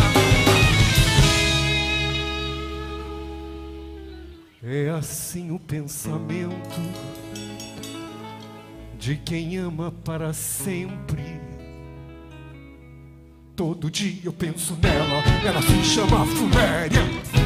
É assim o pensamento de quem ama para sempre. Todo dia eu penso nela, ela se chama Funéria.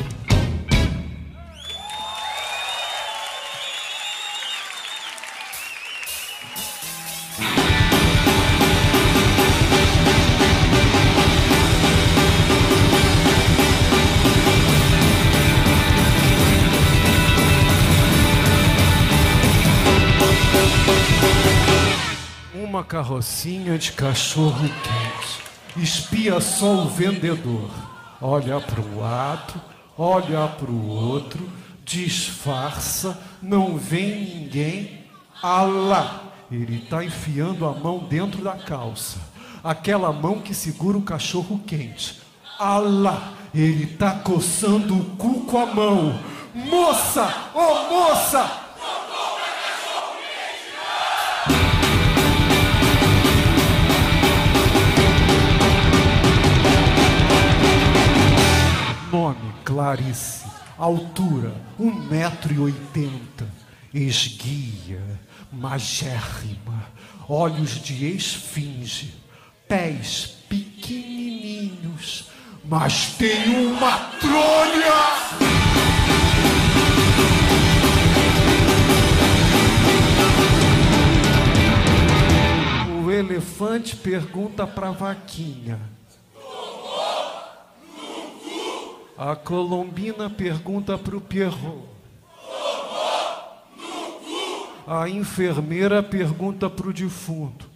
Uma carrocinha de cachorro quente espia só o vendedor. Olha para um lado, olha para o outro, disfarça, não vem ninguém. Alá! Ele está enfiando a mão dentro da calça. Aquela mão que segura o cachorro quente. Alá! Ele está coçando o cu com a mão. Moça! Ô moça! Nome, Clarice. Altura, 1,80 m. Esguia, magérrima. Olhos de esfinge. Pés pequenininhos. Mas tem uma trolha! O elefante pergunta pra vaquinha. A colombina pergunta pro Pierrot. A enfermeira pergunta pro defunto.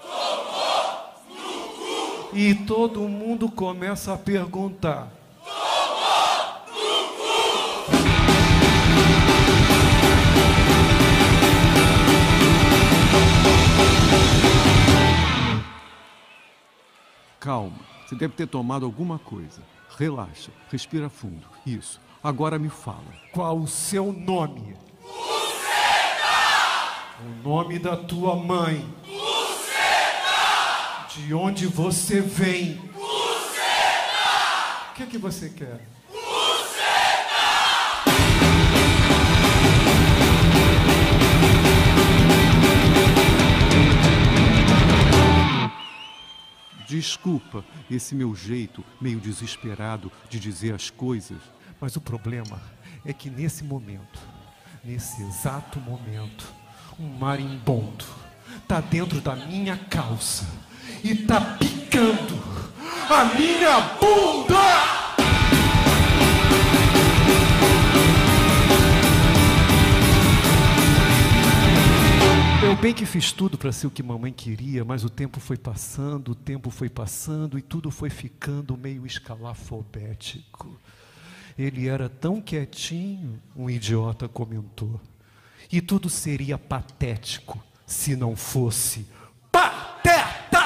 E todo mundo começa a perguntar. Calma, você deve ter tomado alguma coisa. Relaxa, respira fundo. Isso. Agora me fala. Qual o seu nome? O nome da tua mãe. De onde você vem? O que você quer? Desculpa esse meu jeito meio desesperado de dizer as coisas. Mas o problema é que nesse momento, nesse exato momento, um marimbondo tá dentro da minha calça e tá picando a minha bunda! Eu bem que fiz tudo para ser o que mamãe queria, mas o tempo foi passando e tudo foi ficando meio escalafobético. Ele era tão quietinho, um idiota comentou. E tudo seria patético se não fosse pateta!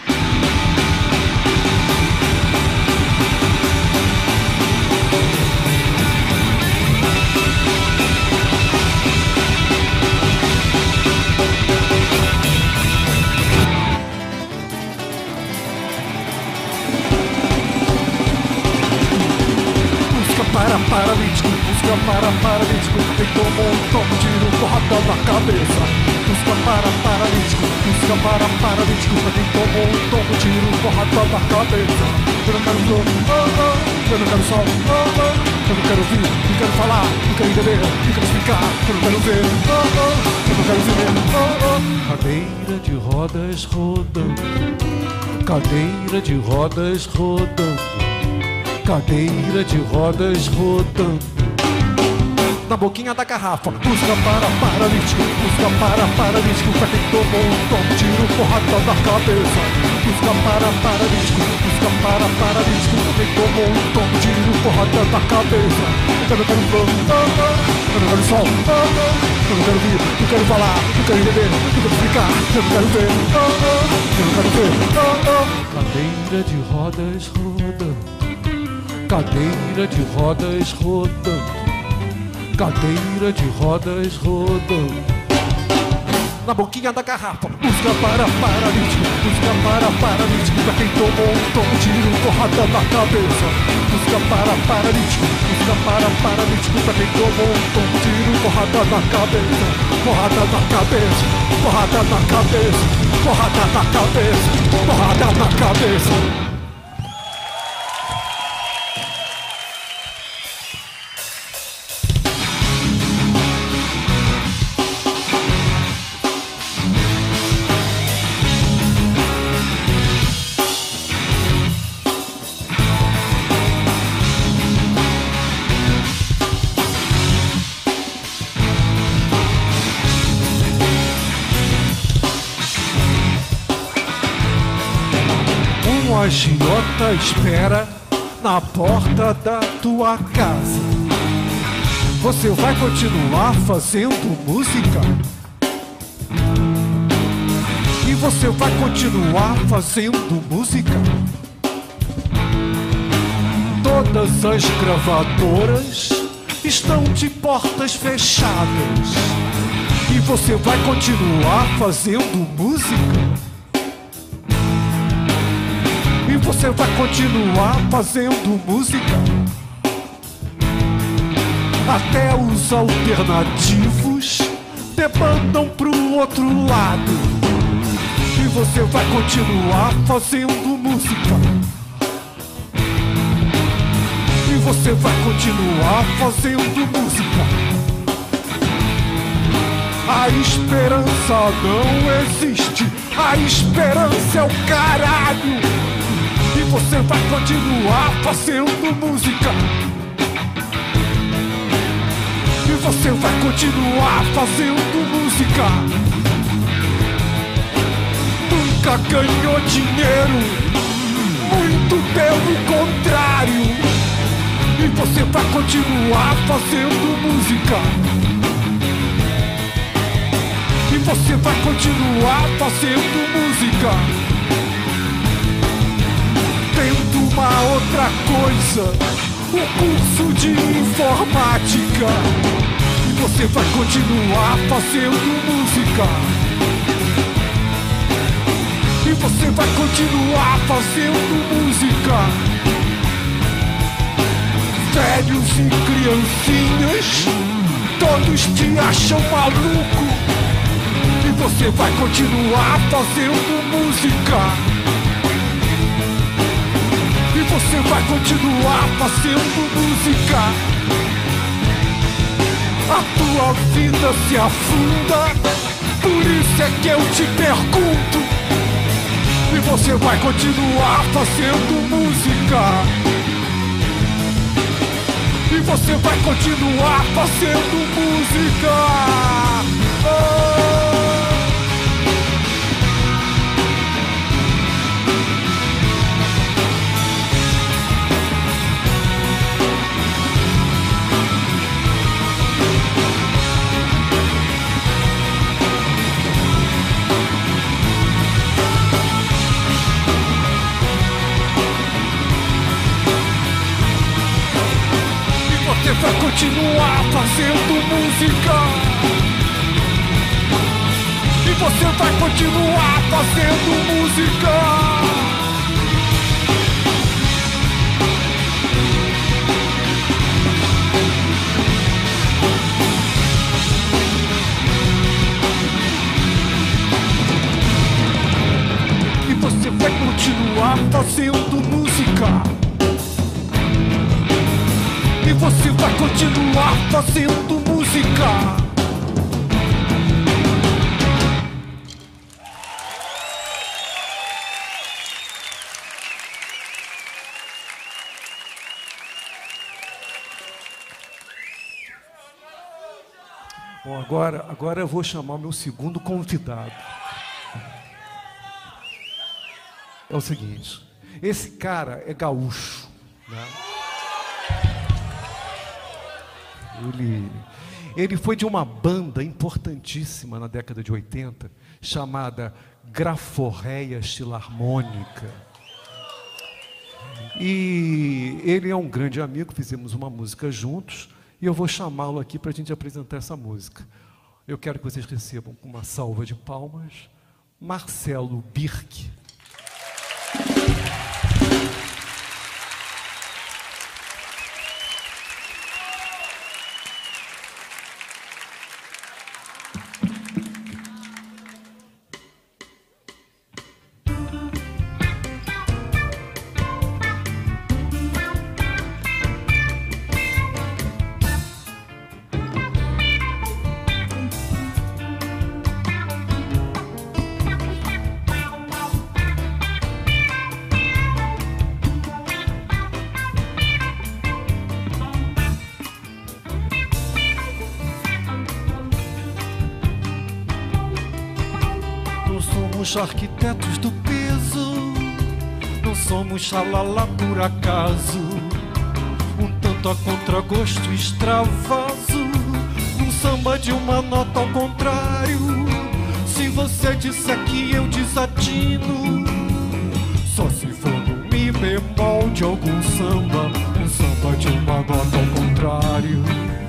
Paralítico, busca paralítico, quem tomou um tomo, tiro, porrada na cabeça. Busca paralítico, busca paralítico, quem tomou um tomo, tiro, porrada na cabeça. Eu não quero flor, eu não quero sol, eu não quero ouvir, não quero falar, não quero entender, não quero explicar, eu não quero ver, eu não quero ver. Cadeira de rodas rodando, cadeira de rodas rodando. Cadeira de rodas rodando na boquinha da garrafa. Busca paralítico, busca paralítico, pra quem tomou um tomo, tiro, porrada na cabeça. Busca paralítico, busca paralítico, pra quem tomou um tomo, tiro, porrada na cabeça. Eu não quero flor, eu não quero sol, eu não quero vir, não quero falar, não quero entender, não quero explicar, eu não quero ver, eu não quero ver. Cadeira de rodas rodando, cadeira de rodas rodando, cadeira de rodas rodando na boquinha da garrafa. Busca paralítico, busca paralítico, pra quem tomou um tomo, tiro, porrada na cabeça. Busca paralítico, busca paralítico, pra quem tomou um tomo, tiro, porrada na cabeça. Porrada na cabeça, porrada na cabeça, porrada na cabeça, porrada na cabeça. Um agiota espera na porta da tua casa. Você vai continuar fazendo música? E você vai continuar fazendo música? Todas as gravadoras estão de portas fechadas. E você vai continuar fazendo música? E você vai continuar fazendo música? Até os alternativos debandam pro outro lado. E você vai continuar fazendo música? E você vai continuar fazendo música? A esperança não existe. A esperança é o caralho. E você vai continuar fazendo música? E você vai continuar fazendo música. Nunca ganhou dinheiro, muito pelo contrário. E você vai continuar fazendo música. E você vai continuar fazendo música. Tendo uma outra coisa, um curso de informática. E você vai continuar fazendo música. E você vai continuar fazendo música. Velhos e criancinhas, todos te acham maluco. E você vai continuar fazendo música. E você vai continuar fazendo música. A tua vida se afunda, por isso é que eu te pergunto. E você vai continuar fazendo música. E você vai continuar fazendo música. Você vai continuar fazendo música. E você vai continuar fazendo música. E você vai continuar fazendo música. E você vai continuar fazendo música. Bom, agora eu vou chamar meu segundo convidado. É o seguinte, esse cara é gaúcho, né? Ele foi de uma banda importantíssima na década de 80, chamada Graforreia Filarmônica. E ele é um grande amigo, fizemos uma música juntos, e eu vou chamá-lo aqui para a gente apresentar essa música. Eu quero que vocês recebam com uma salva de palmas, Marcelo Birk. Arquitetos do peso, não somos xalala por acaso, um tanto a contragosto extravaso, num samba de uma nota ao contrário. Se você disser que eu desatino, só se for no mi bemol de algum samba, um samba de uma nota ao contrário.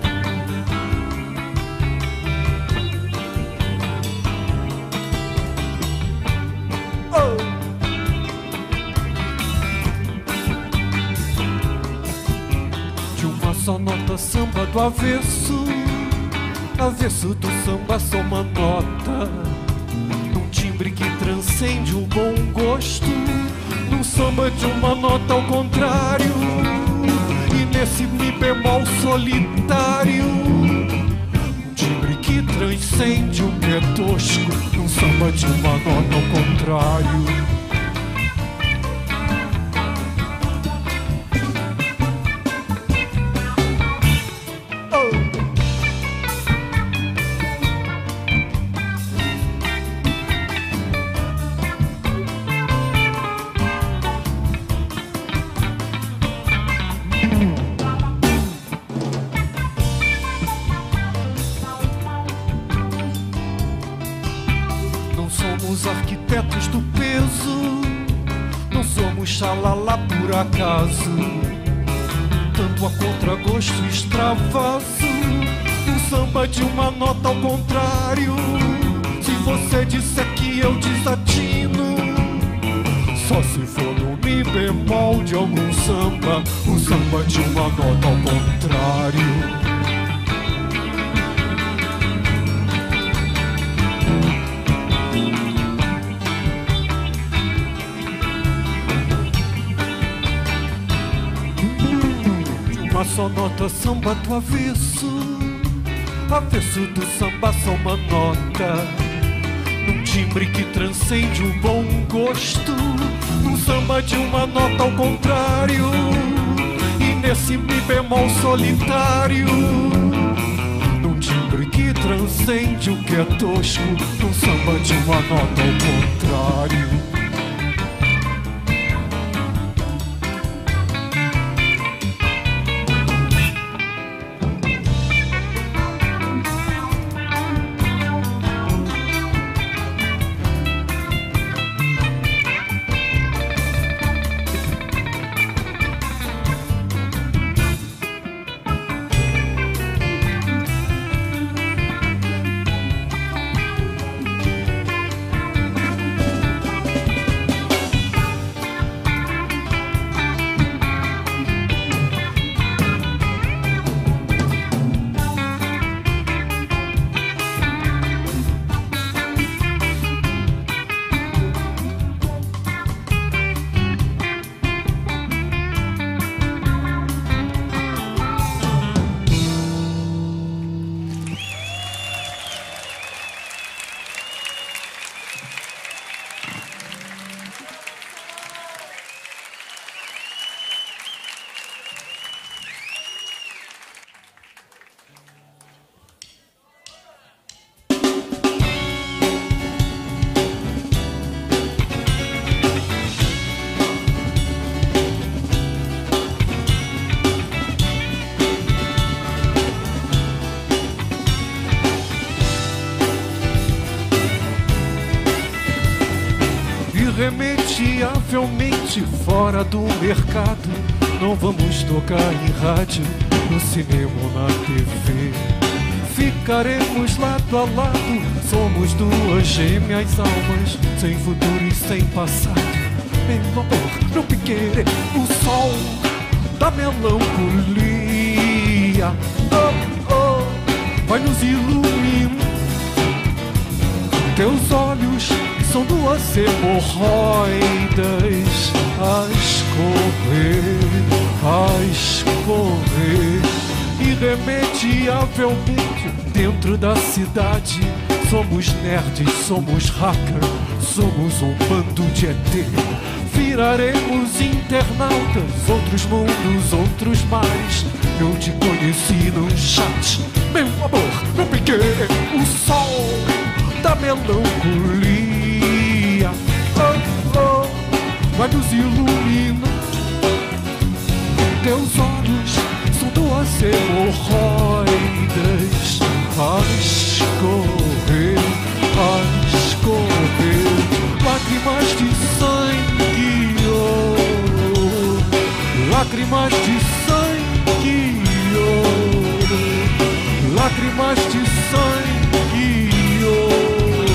Só nota samba do avesso, avesso do samba só uma nota, num timbre que transcende o bom gosto, num samba de uma nota ao contrário, e nesse mi bemol solitário, um timbre que transcende o que é tosco, num samba de uma nota ao contrário. somos arquitetos do peso, não somos xalala por acaso. Tanto a contragosto e extravaso, um samba de uma nota ao contrário. Se você disser que eu desatino, só se for no mi bemol de algum samba, um samba de uma nota ao contrário. Uma só nota, samba do avesso, avesso do samba só uma nota, num timbre que transcende o bom gosto, num samba de uma nota ao contrário, e nesse mi bemol solitário, num timbre que transcende o que é tosco, num samba de uma nota ao contrário. Irremediavelmente fora do mercado, não vamos tocar em rádio, no cinema ou na TV. Ficaremos lado a lado, somos duas gêmeas almas, sem futuro e sem passado. Meu amor, no piqueire, o sol da melancolia, oh, oh, vai nos iluminar. Teus olhos são duas hemorroidas a escorrer, irremediavelmente dentro da cidade. Somos nerds, somos hackers, somos um bando de ET. Viraremos internautas, outros mundos, outros mares. Eu te conheci num chat, meu amor, meu piqueire, o sol da melancolia, oh, oh, vai nos iluminar. Teus olhos são duas hemorroidas a escorrer, lágrimas de sangue, oh, lágrimas de sangue, oh, lágrimas de sangue, oh.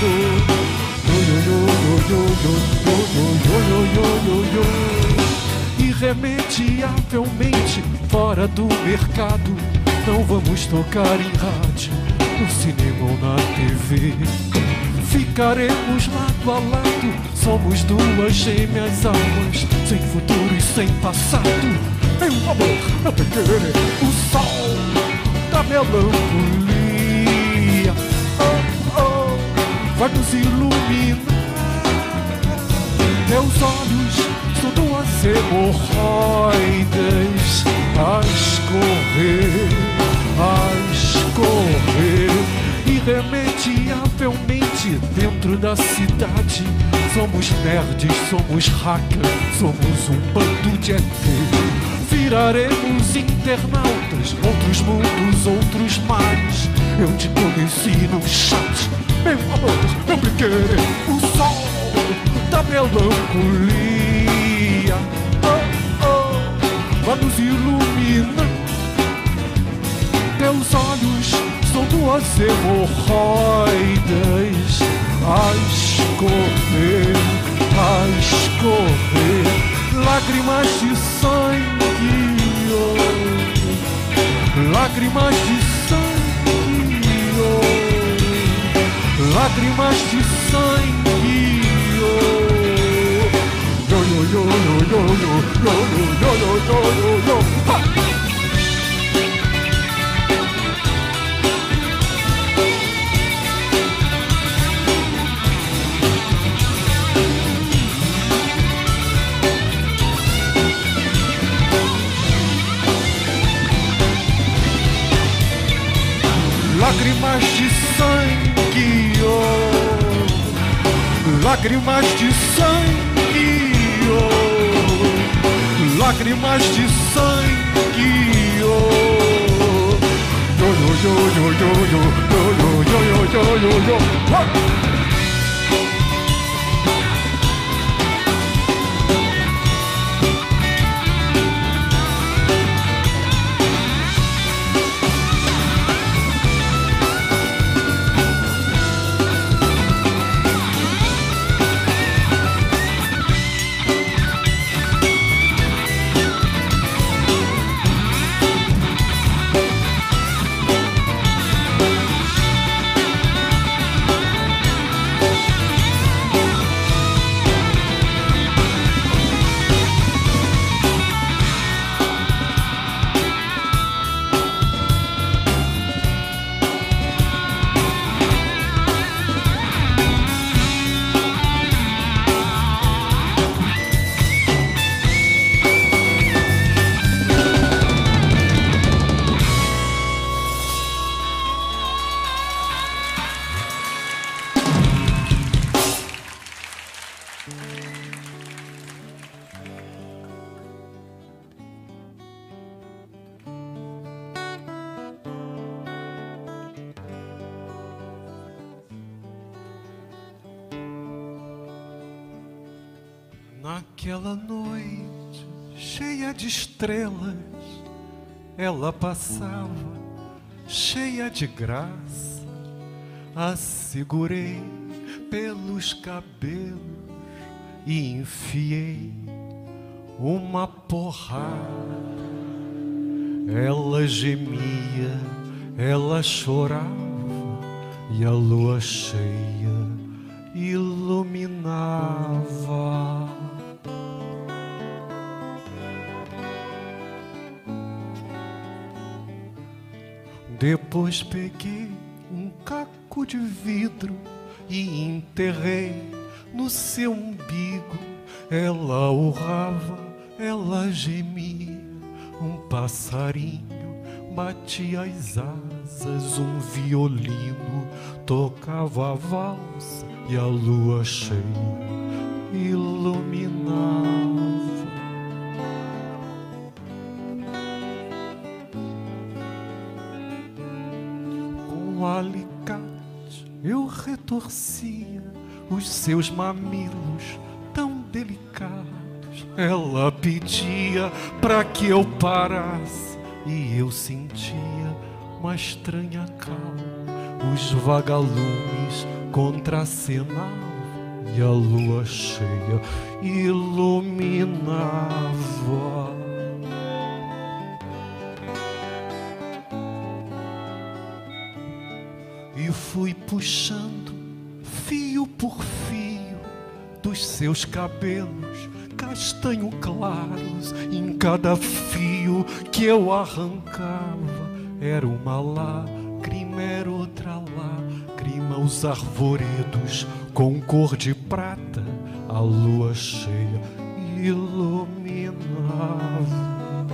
Irremediavelmente fora do mercado, não vamos tocar em rádio, no cinema ou na TV. Ficaremos lado a lado, somos duas gêmeas almas, sem futuro e sem passado. Meu amor, meu pequeno, o sol da melancolia, oh, oh, vai nos iluminar. Teus olhos são duas hemorroidas a escorrer, irremediavelmente dentro da cidade. Somos nerds, somos hackers, somos um bando de ET. Viraremos internautas, outros mundos, outros mares. Eu te conheci no chat, meu amor, eu brinquei. O sol da melancolia, oh, oh, vai nos iluminar. Teus olhos são duas hemorroidas a escorrer, lágrimas de sangue, oh, lágrimas de sangue, oh, lágrimas de sangue, oh, yo yo yo yo yo yo yo yo yo yo yo. Lágrimas de sangue, oh, lágrimas de sangue, oh, lágrimas de sangue, oh, yo yo yo yo yo yo yo yo yo yo yo. Naquela noite cheia de estrelas, ela passava cheia de graça. A segurei pelos cabelos e enfiei uma porrada. Ela gemia, ela chorava e a lua cheia iluminava. Depois peguei um caco de vidro e enterrei no seu umbigo. Ela urrava, ela gemia, um passarinho batia as asas, um violino tocava a valsa e a lua cheia iluminava. Com alicate eu retorcia os seus mamilos tão delicados. Ela pedia pra que eu parasse e eu sentia uma estranha calma. Os vagalumes contracenavam e a lua cheia iluminava. E fui puxando fio por fio dos seus cabelos castanho claros. Em cada fio que eu arrancava era uma lágrima, era outra lágrima. Os arvoredos com cor de prata a lua cheia iluminava.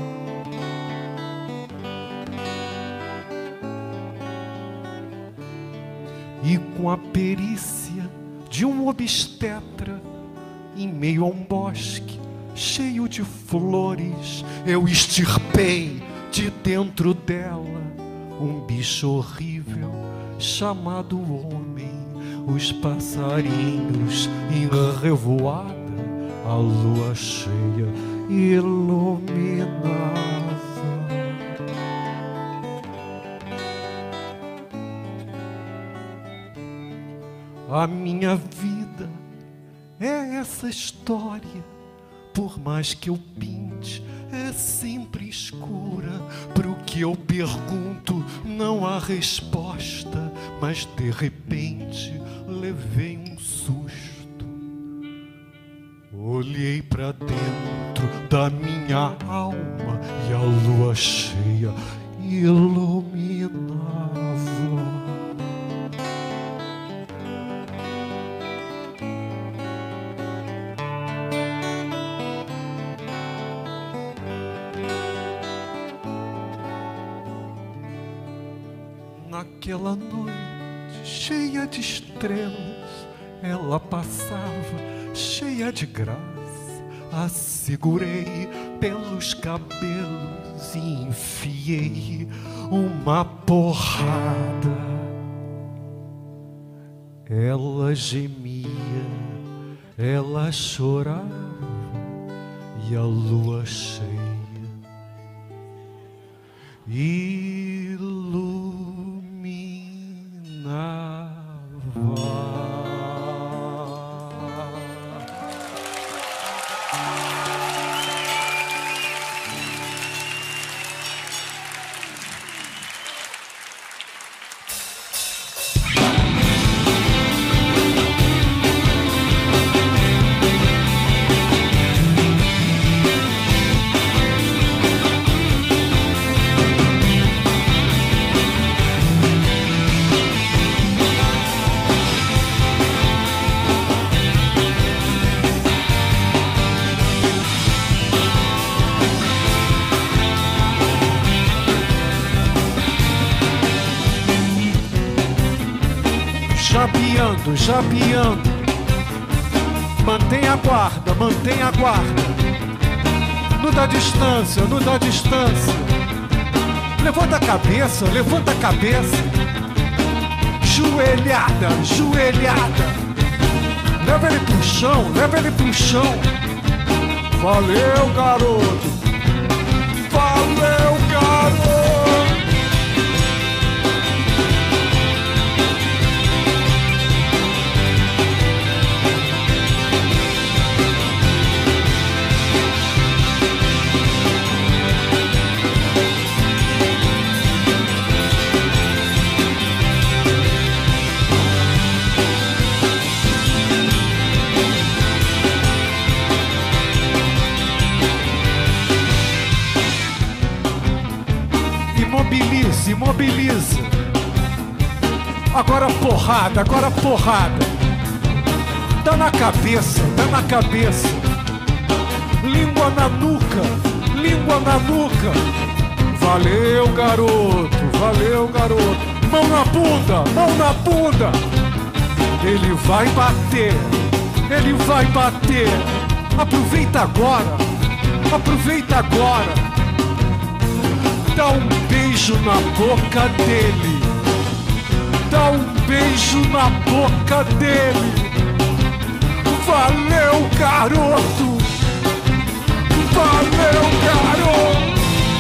E com a perícia de um obstetra, em meio a um bosque cheio de flores, eu extirpei de dentro dela um bicho horrível chamado homem, os passarinhos em revoada, a lua cheia iluminava. A minha vida é essa história, por mais que eu pinte, é sempre escura. Para o que eu pergunto não há resposta, mas de repente levei um susto. Olhei para dentro da minha alma e a lua cheia iluminava. Naquela noite cheia de estrelas, ela passava cheia de graça. A segurei pelos cabelos e enfiei uma porrada. Ela gemia, ela chorava e a lua cheia japeando, mantenha a guarda, mantenha a guarda. Não dá distância, não dá distância. Levanta a cabeça, levanta a cabeça. Joelhada, joelhada. Leva ele pro chão, leva ele pro chão. Valeu, garoto. Valeu, garoto. Imobiliza. Agora porrada, agora porrada. Dá na cabeça, dá na cabeça. Língua na nuca, língua na nuca. Valeu, garoto, valeu, garoto. Mão na bunda, mão na bunda. Ele vai bater, ele vai bater. Aproveita agora, aproveita agora. Dá um beijo na boca dele. Dá um beijo na boca dele. Valeu, garoto. Valeu, garoto.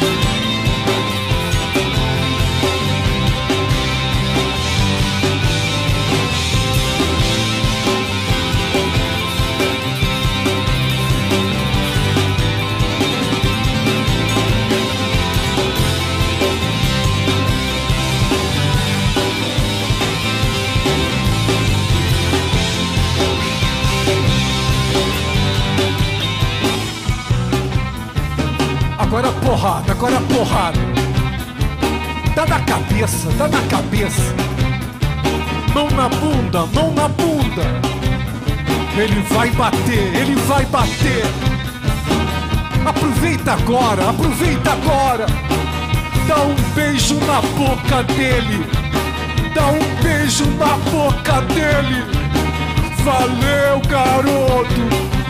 Agora porrada, agora porrada. Dá na cabeça, dá na cabeça. Mão na bunda, mão na bunda. Ele vai bater, ele vai bater. Aproveita agora, aproveita agora. Dá um beijo na boca dele. Dá um beijo na boca dele. Valeu, garoto.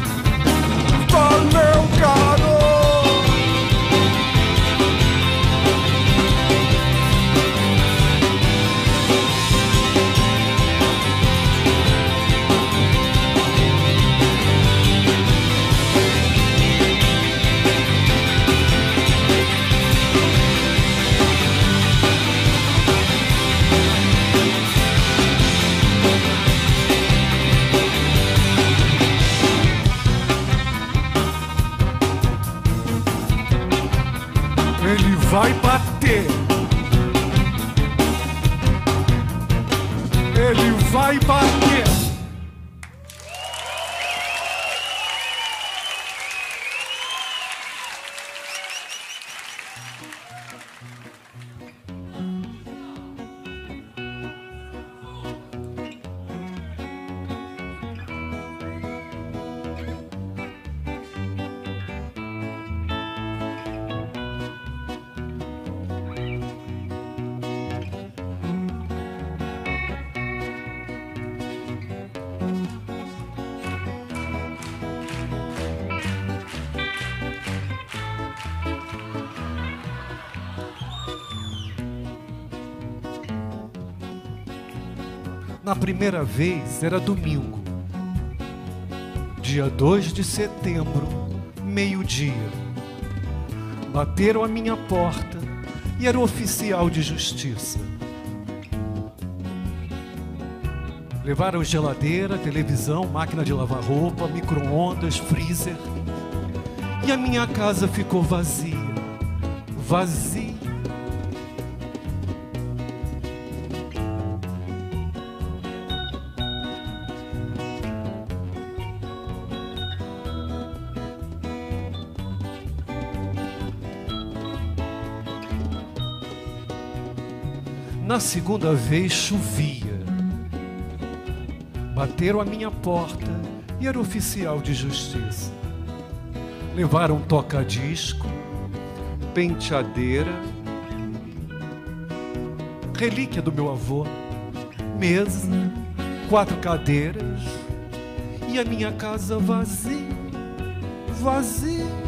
Valeu, garoto. ele vai bater. Na primeira vez era domingo, dia 2 de setembro, meio-dia. Bateram à minha porta e era o oficial de justiça. Levaram geladeira, televisão, máquina de lavar roupa, micro-ondas, freezer. E a minha casa ficou vazia, vazia. Na segunda vez chovia. Bateram à minha porta e era oficial de justiça. Levaram toca-disco, penteadeira, relíquia do meu avô, mesa, 4 cadeiras e a minha casa vazia, vazia.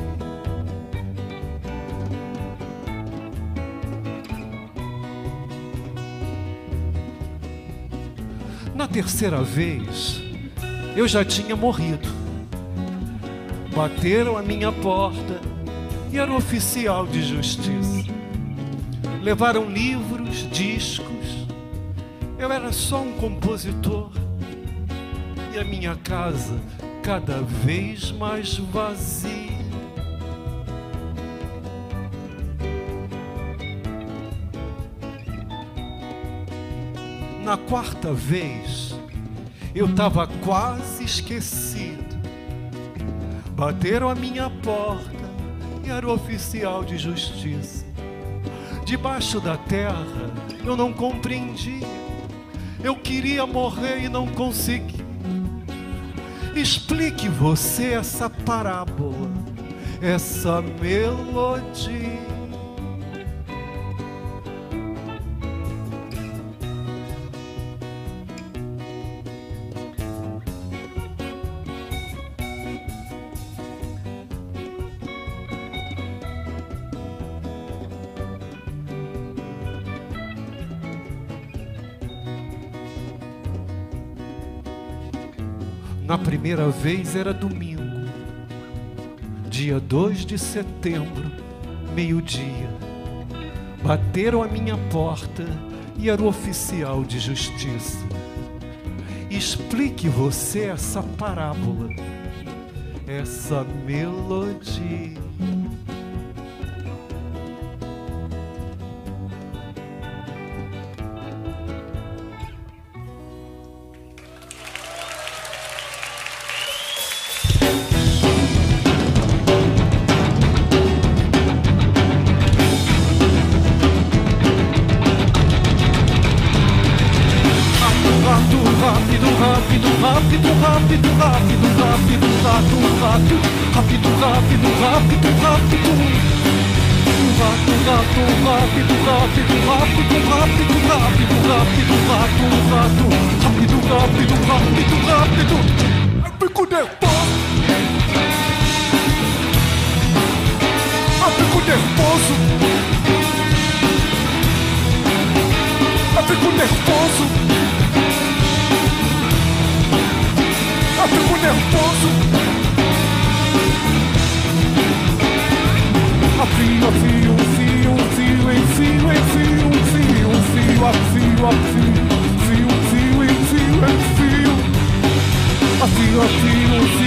Na terceira vez, eu já tinha morrido. Bateram à minha porta e era o oficial de justiça. Levaram livros, discos. Eu era só um compositor. E a minha casa cada vez mais vazia. Na quarta vez, eu estava quase esquecido. Bateram à minha porta e era o oficial de justiça. Debaixo da terra, eu não compreendia. Eu queria morrer e não consegui. Explique você essa parábola, essa melodia. Na primeira vez era domingo, dia 2 de setembro, meio-dia. Bateram à minha porta e era o oficial de justiça. Explique você essa parábola, essa melodia. Fio,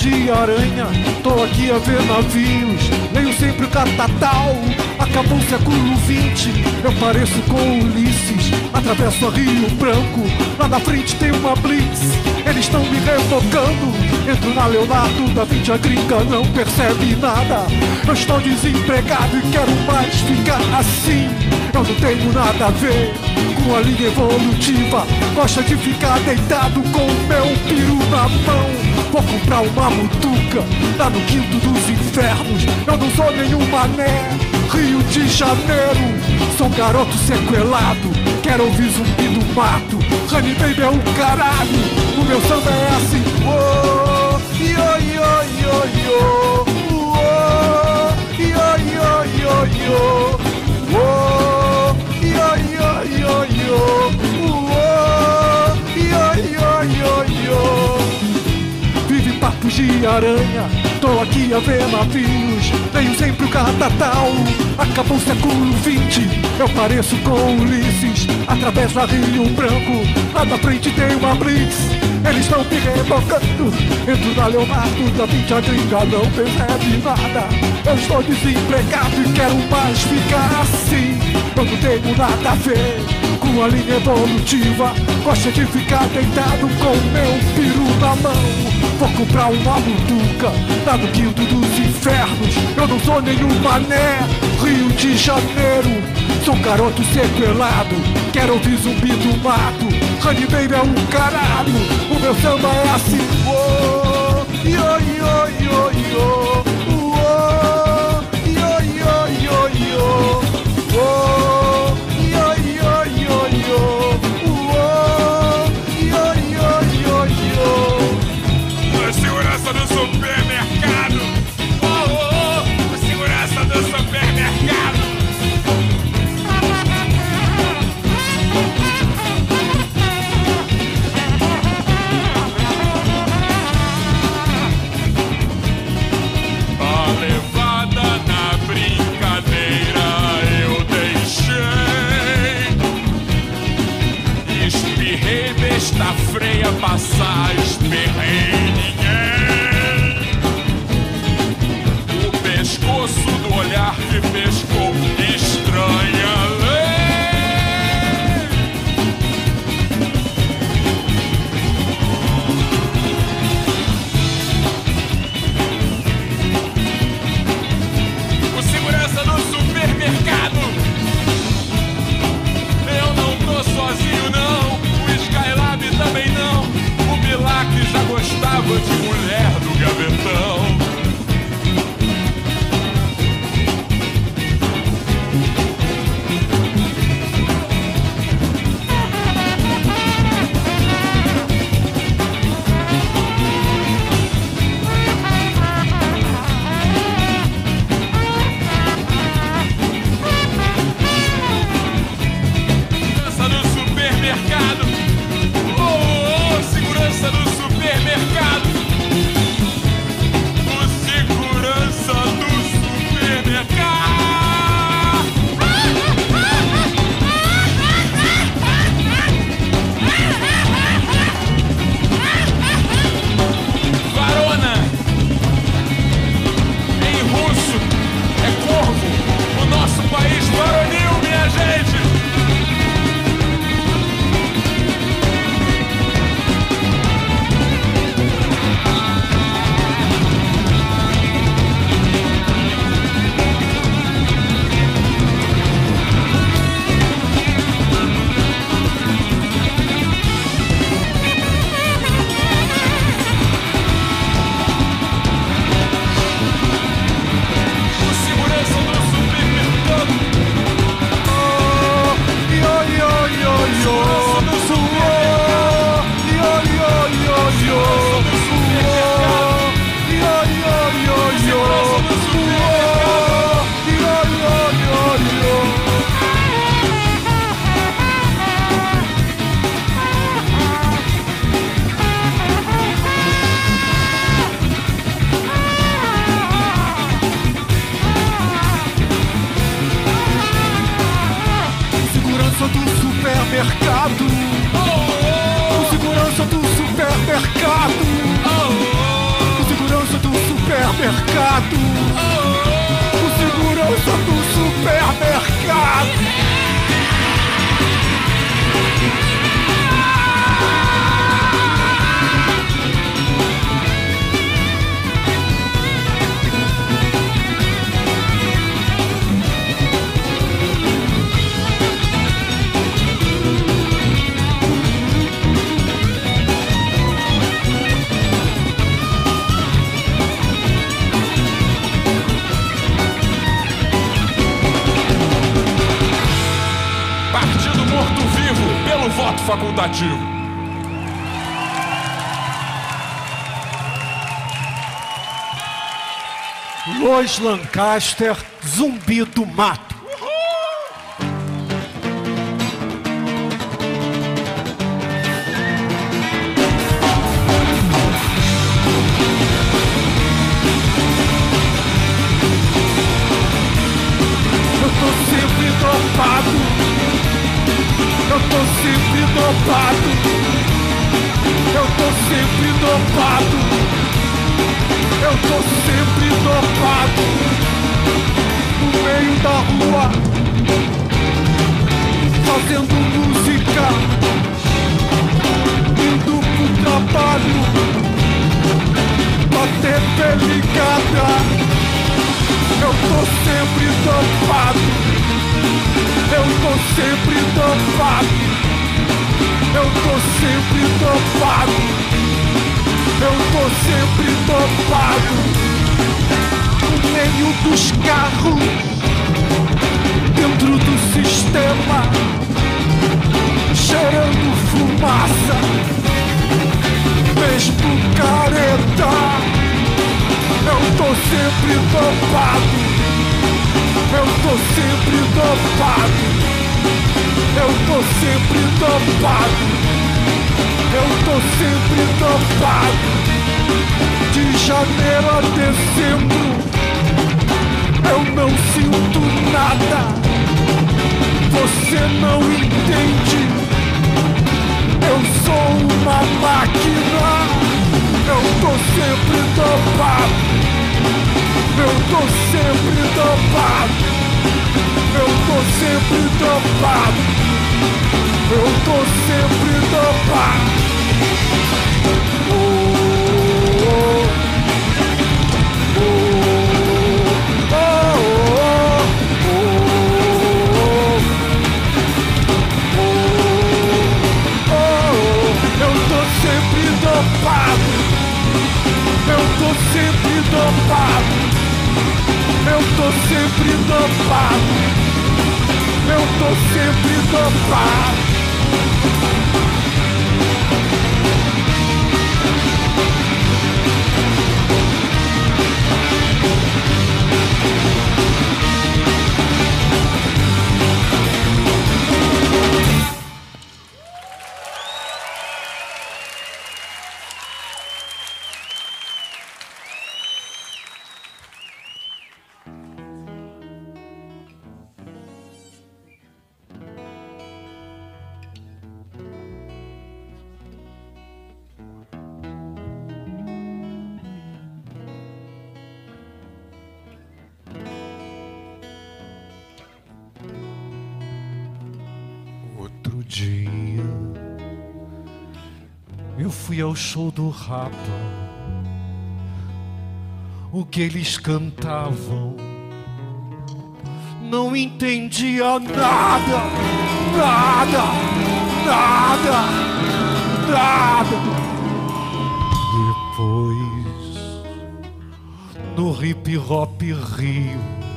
de aranha, tô aqui a ver navios, leio sempre o Catatal. Acabou o século XX, eu pareço com Ulisses, atravesso a Rio Branco, lá na frente tem uma blitz, eles estão me rebocando. Entro na Leonardo da Vinci, a gringa não percebe nada. Eu estou desempregado e quero mais ficar assim. Eu não tenho nada a ver com a linha evolutiva, gosta de ficar deitado com o meu peru na mão. Vou comprar uma mutuca lá no quinto dos infernos. Eu não sou nenhum mané, Rio de Janeiro. Sou um garoto sequelado, quero ouvir zumbi do mato. Honey Baby é um caralho, o meu samba é assim. Oh, yo, yo, yo, yo. Oh, yo, yo, yo, yo. Oh, yo, yo, yo, yo. Oh, yo, yo, yo, yo. Vive papos de aranha, tô aqui a ver navios, tenho sempre o Catatal. Acabou o século XX, eu pareço com Ulisses, através da Rio Branco, lá na frente tem uma blitz, eles estão me rebocando. Entro na Leonardo da Vinci, a gringa não percebe nada. Eu estou desempregado e quero mais ficar assim. Eu não tenho nada a ver com a linha evolutiva, gosta de ficar deitado com o meu peru na mão. Vou comprar uma mutuca lá no quinto dos infernos. Eu não sou nenhum mané, Rio de Janeiro. Sou um garoto sequelado, quero ouvir zumbi do mato. Honey Baby é um caralho, o meu samba é assim. Oh, yo, yo, yo, yo. Oh, yo, yo, yo, yo. Oh, yo, yo, yo, yo. Oh, yo, yo, yo, yo. Segurança do supermercado. Oh, oh, oh. Segurança do supermercado. A levada na brincadeira eu deixei. Espirrei besta freia passar, espirrei ninguém. O pescoço do olhar que pescou estranha lei. O segurança do supermercado. Eu não tô sozinho não, o Skylab também não. O Bilac já gostava de mulher do gavetão. Segurança do supermercado. Oh, oh, oh, segurança do supermercado. O segurança do supermercado. Varona. Em russo é corvo. O nosso país varonil, minha gente. O segurança do supermercado. Yo, yo, yo, yo. Yo, yo, yo, yo. Yo, yo, yo, yo. Yo, yo, yo, yo. Segurança do supermercado. O segurança do supermercado. O segurança supermercado. O segurança do supermercado. Pelo voto facultativo. Lois Lancaster, Zumbi do Mato. Eu tô sempre dopado. Eu tô sempre dopado. Eu tô sempre dopado. Eu tô sempre dopado. No meio da rua, fazendo música, indo pro trabalho, com a TV ligada. Eu tô sempre dopado. Eu tô sempre dopado. Eu tô sempre dopado. Eu tô sempre dopado. No meio dos carros, dentro do sistema, cheirando fumaça, mesmo careta. Eu tô sempre dopado. Eu tô sempre dopado. Eu tô sempre dopado. Eu tô sempre dopado. De janeiro a dezembro, eu não sinto nada. Você não entende. Eu sou uma máquina. Eu tô sempre dopado. Eu tô sempre dopado. Eu tô sempre dopado. Eu tô sempre dopado. Oh, oh, oh, oh, oh, oh, oh. Eu tô sempre dopado. Eu tô sempre dopado. Eu tô sempre dopado. Eu tô sempre dopado. Outro dia eu fui ao show do Rapa. O que eles cantavam não entendia nada, nada, nada, nada. Depois, no Hip Hop Rio,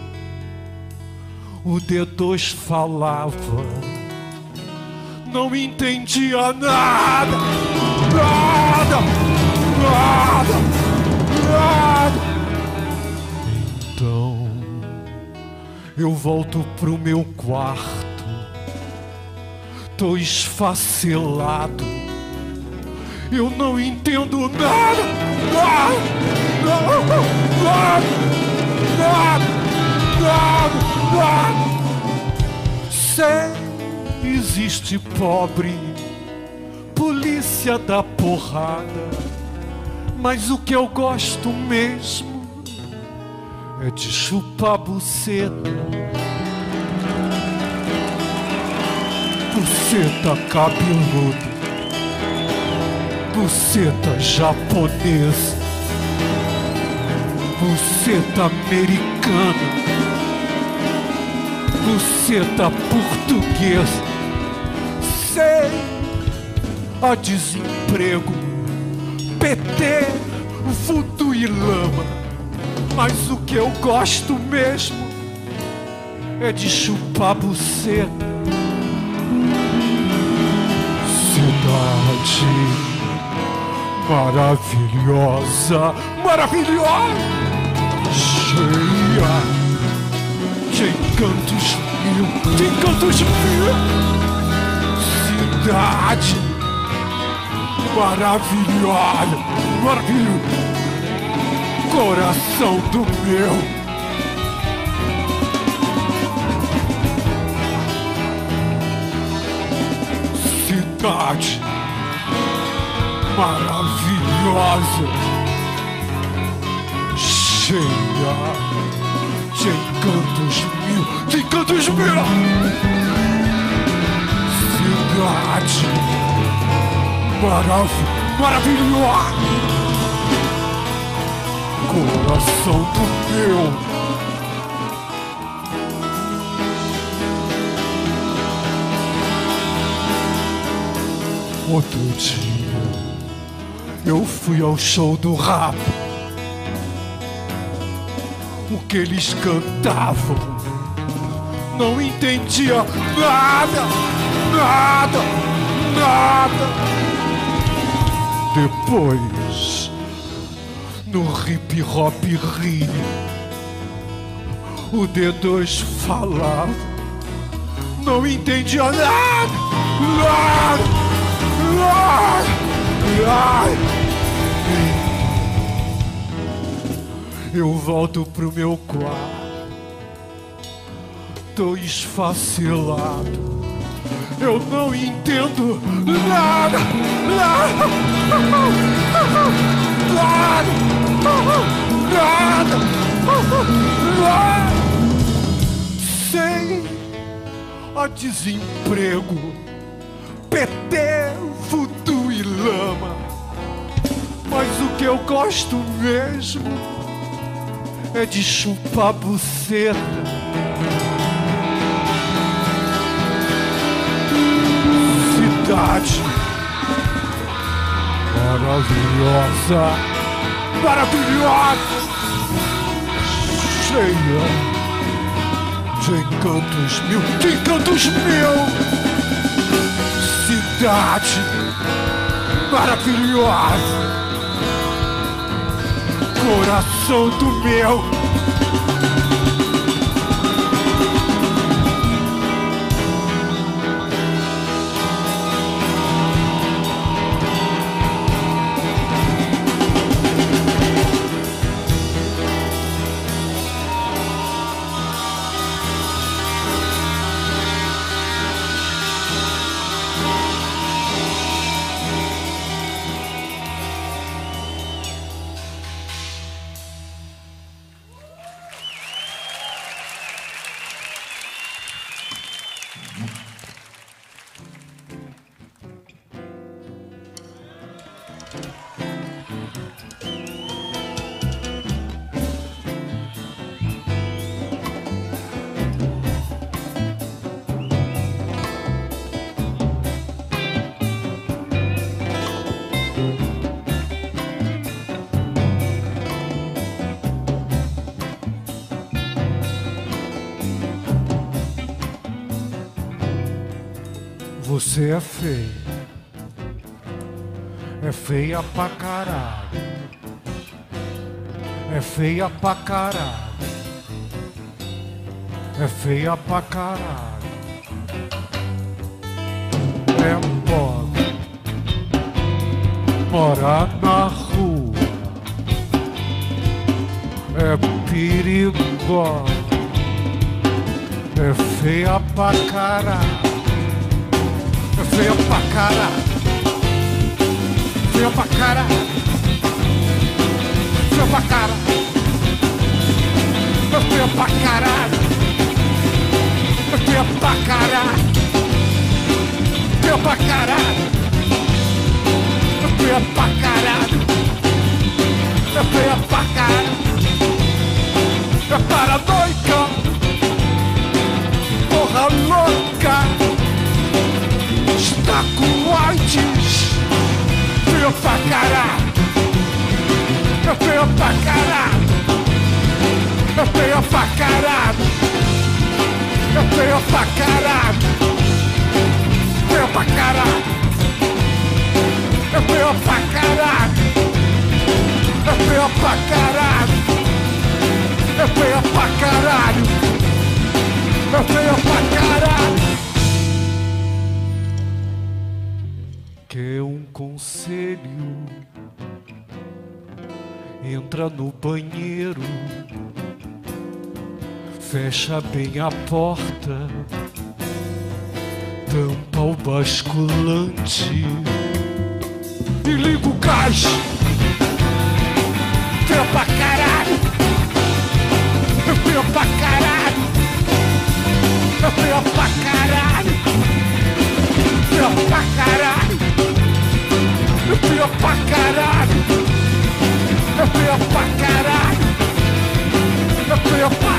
o D2 falava, não entendia nada, nada, nada, nada. Então eu volto pro meu quarto, tô esfacelado, eu não entendo nada, nada, nada, nada, nada, nada. Sei, existe pobre, polícia da porrada, mas o que eu gosto mesmo é de chupar buceta. Buceta cabeluda, buceta japonesa, buceta americana, buceta portuguesa. Sei, há desemprego, PT, voodoo e lama, mas o que eu gosto mesmo é de chupar buceta. Cidade maravilhosa, maravilhosa, cheia de encantos mil, de encantos mil. Cidade maravilhosa, maravilhosa, coração do meu. Cidade maravilhosa, cheia de encantos mil, de encantos mil. Cidade maravilhosa, coração do meu. Outro dia eu fui ao show do rap. O que eles cantavam não entendia nada, nada, nada. Depois, no hip hop rio, o D2 falava, não entendia nada, nada. Eu volto pro meu quarto, tô esfacelado, eu não entendo nada, nada, nada, nada. Sei, há desemprego, PT, voodoo e lama, mas o que eu gosto mesmo é de chupar buceta. Cidade maravilhosa, maravilhosa, cheia de encantos mil, de encantos mil. Cidade maravilhosa, coração do meu. Você é feia, é feia pra caralho, é feia pra caralho, é feia pra caralho, é pobre, mora na rua, é perigosa, é feia pra caralho. Feia pra cara, feia pra cara, feia pra cara, feia pra caralho, é feia pra caralho, feia pra caralho, é feia pra caralho, é feia pra caralho, é paranoica, porra louca, está com AIDS, feia pra caralho, é feia pra caralho, é feia pra caralho, é feia pra caralho, feia pra caralho, é feia pra caralho, é feia pra caralho, é feia pra caralho, é feia pra caralho. Quer um conselho? Entra no banheiro, fecha bem a porta, tampa o basculante e liga o gás. Feia pra caralho, é feia pra caralho, é feia pra caralho, feia pra caralho, é feia pra caralho, é feia pra caralho, é feia pra...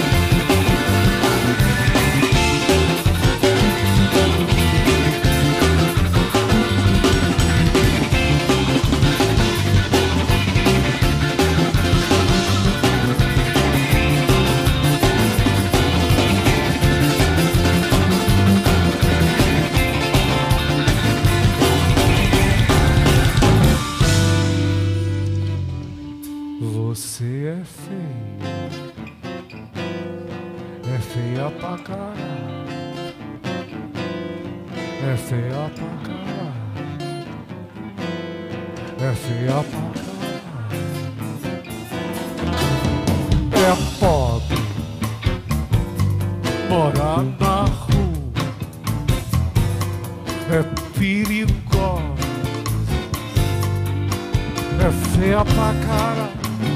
Você é feia, é feia pra caralho, é feia pra caralho, é feia pra caralho, é pobre, mora na rua, é perigosa, é feia pra caralho.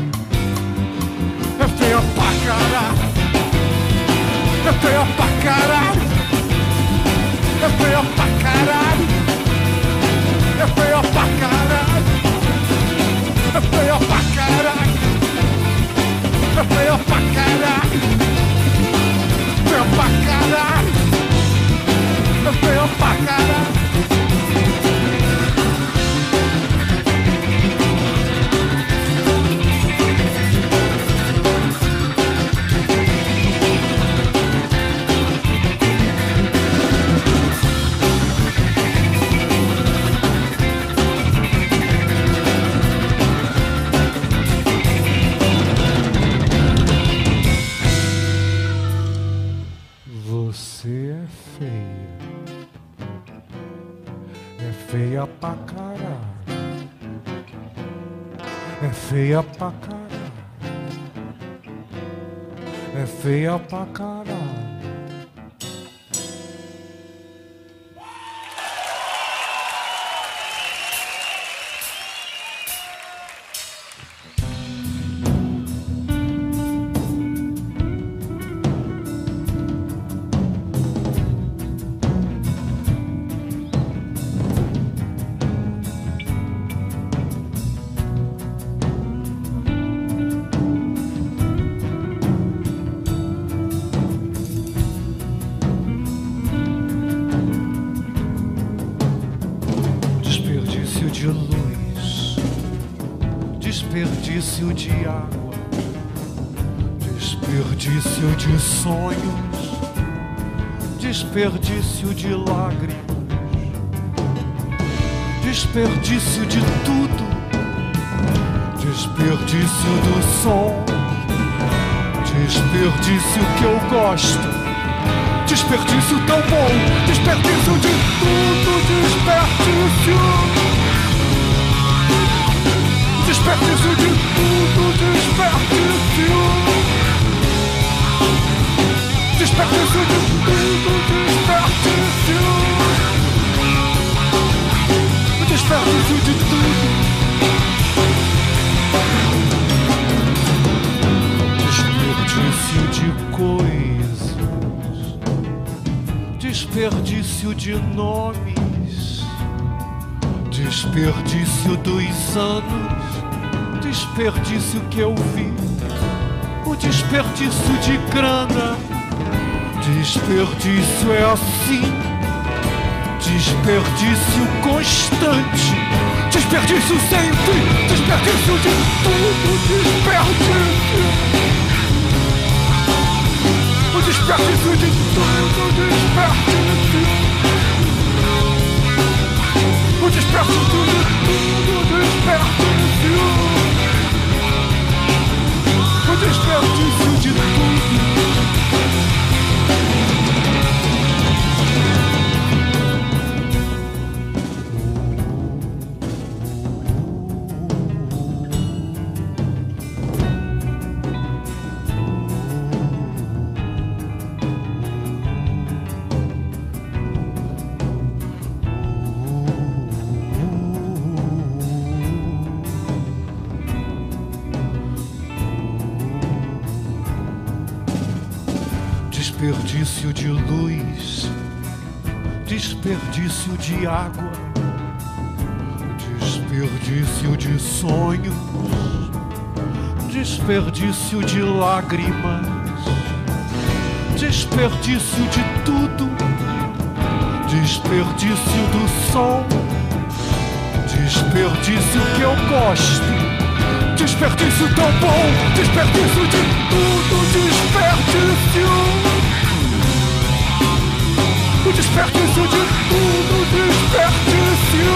É feia pra caralho, é feia pra caralho, é feia pra caralho, é feia pra caralho, é feia pra caralho, é feia pra caralho, feia pra caralho, é feia pra caralho. Você é feia, é feia pra caralho, é feia pra caralho, é feia pra caralho. De luz, desperdício de água, desperdício de sonhos, desperdício de lágrimas, desperdício de tudo, desperdício do som, desperdício que eu gosto, desperdício tão bom, desperdício de tudo, desperdício. Desperdício de tudo, desperdício. Desperdício de tudo, desperdício. Desperdício de tudo. Desperdício desperdício de nomes, desperdício dos anos, desperdício que eu vi, o desperdício de grana, desperdício é assim, desperdício constante, desperdício sem fim, desperdício de tudo, desperdício. O desperdício de tudo, desperdício. O desperdício de tudo, desperdício. O desperdício de tudo. Desperdício de luz, desperdício de água, desperdício de sonhos, desperdício de lágrimas, desperdício de tudo, desperdício do som, desperdício que eu gosto, desperdício tão bom, desperdício de tudo, desperdício. O desperdício de tudo, desperdício.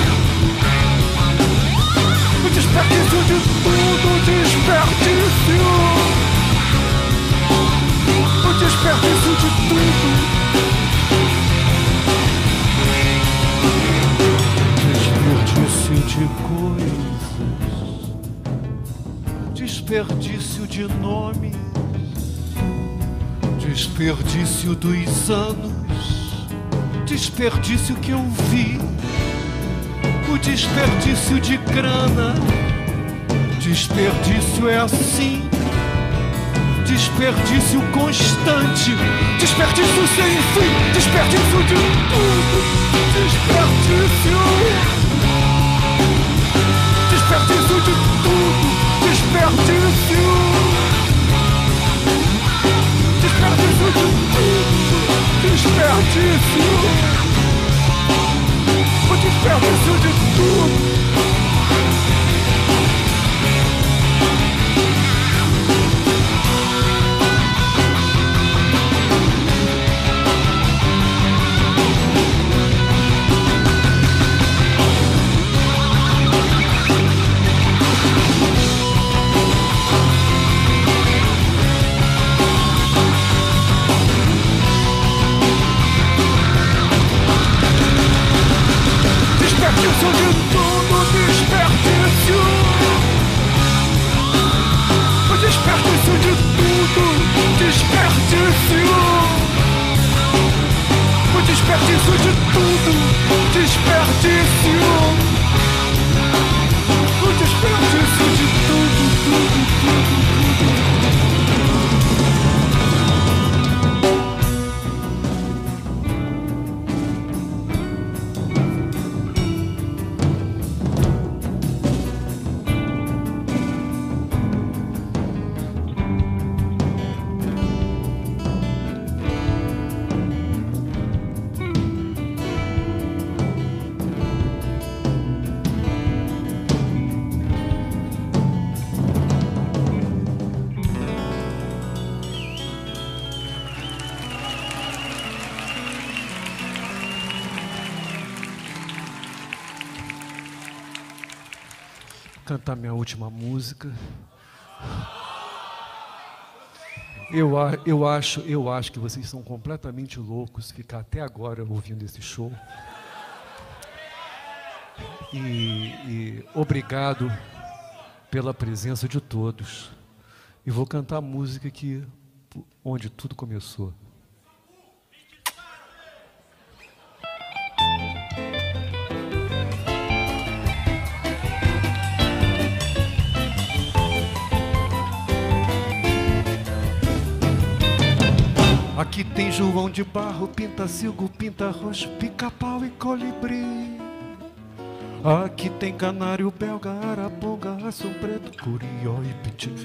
O desperdício de tudo, desperdício. O desperdício de tudo. Desperdício de coisas, desperdício de nomes, desperdício dos anos, desperdício que eu vi, o desperdício de grana, desperdício é assim, desperdício constante, desperdício sem fim, desperdício de tudo, desperdício, desperdício de tudo, desperdício, desperdício de tudo, desperdício, o desperdício de tudo. Desperdício de tudo, desperdício. O desperdício de tudo, desperdício. O desperdício de tudo, desperdício. O desperdício de tudo, tudo. Cantar minha última música. Eu acho que vocês são completamente loucos ficar até agora ouvindo esse show. E obrigado pela presença de todos. E vou cantar a música onde tudo começou. Aqui Aqui tem João de Barro, pinta-cilgo, pinta-roxo, pica-pau e colibri. Aqui tem canário, belga, araponga, ração preto, curió e petife.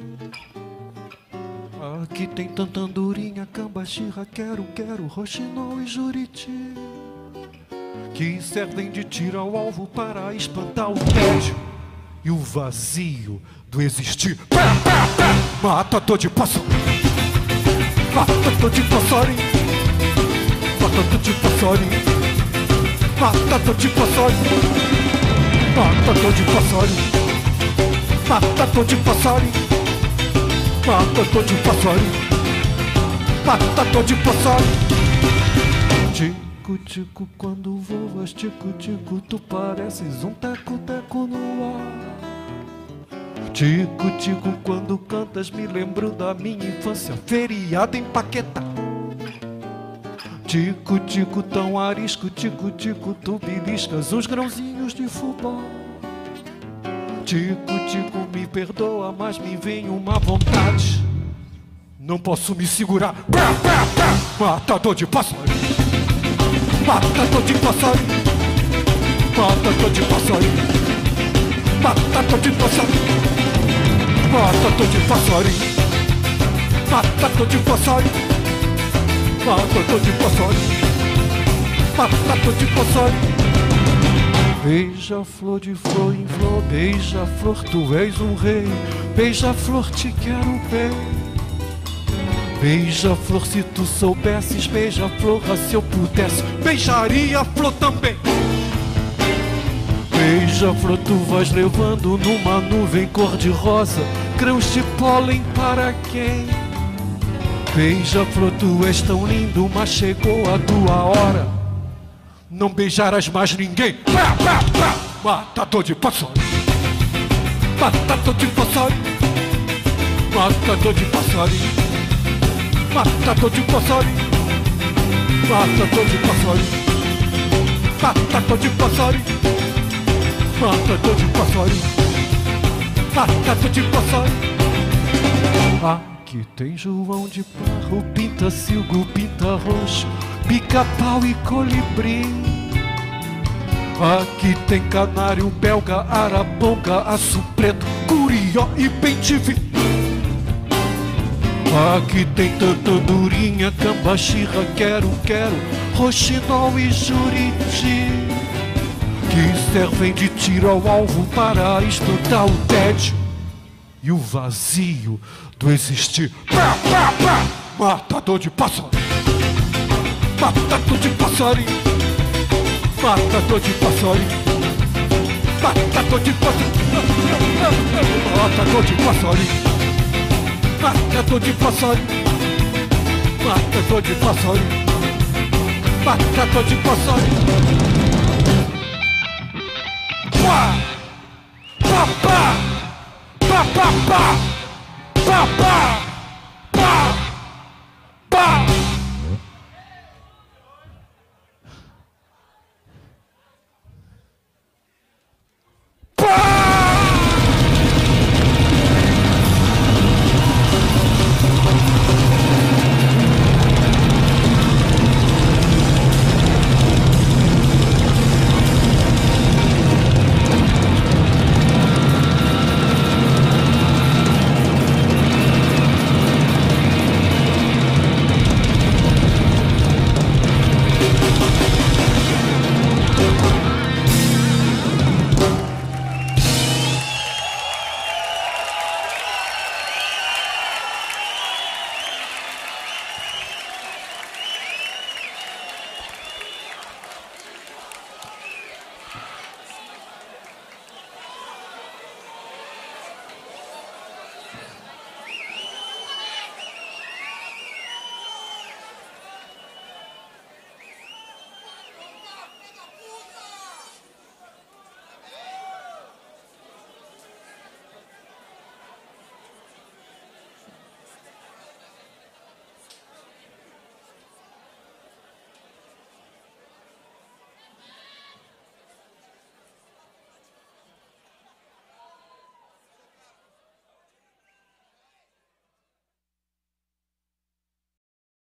Aqui tem tantandurinha, cambaxirra, quero, roxinol e juriti, que servem de tiro ao alvo para espantar o tédio e o vazio do existir. Matador de passarinho, matador de passarinho, matador de passarinho, matador de passarinho, matador de passarinho, matador de passarinho, matador de passarinho, matador de passarinho. Tico-tico, quando voas, tico-tico, tu pareces um teco-teco no ar. Tico-tico, quando cantas, me lembro da minha infância, feriado em Paquetá. Tico-tico, tão arisco, tico-tico, tu beliscas os grãozinhos de fubá. Tico-tico, me perdoa, mas me vem uma vontade, não posso me segurar. Matador de passarinho, matador de passarinho, matador de passarinho, matador de passarinho, matador de passarinho, matador de passarinho, matador de passarinho, matador de passarinho. Beija-flor de flor em flor, beija-flor, tu és um rei. Beija-flor, te quero bem. Beija-flor, se tu soubesses, beija-flor, se eu pudesse, beijaria a flor também. Beija-flor, tu vais levando numa nuvem cor-de-rosa grãos de pólen para quem? Beija-flor, tu és tão lindo, mas chegou a tua hora, não beijarás mais ninguém. Matador de passarinho, matador de passarinho, matador de passarinho, matador de passarinho, matador de passarinho, matador de passarinho, matador de passarinho, matador de passarinho. Aqui tem João de Barro, pinta-cilgo, pinta-roxo, pica-pau e colibri. Aqui tem canário, belga, araponga, aço preto, curió e bem-te-vi. Aqui tem tantandurinha, cambaxirra, quero, roxinol e juriti, que servem de tiro ao alvo para espantar o tédio e o vazio do existir. Matador de passarinho, matador de passarinho, matador de passarinho, matador de passarinho, matador de passarinho, matador de passarinho, matador de passarinho, matador de passarinho.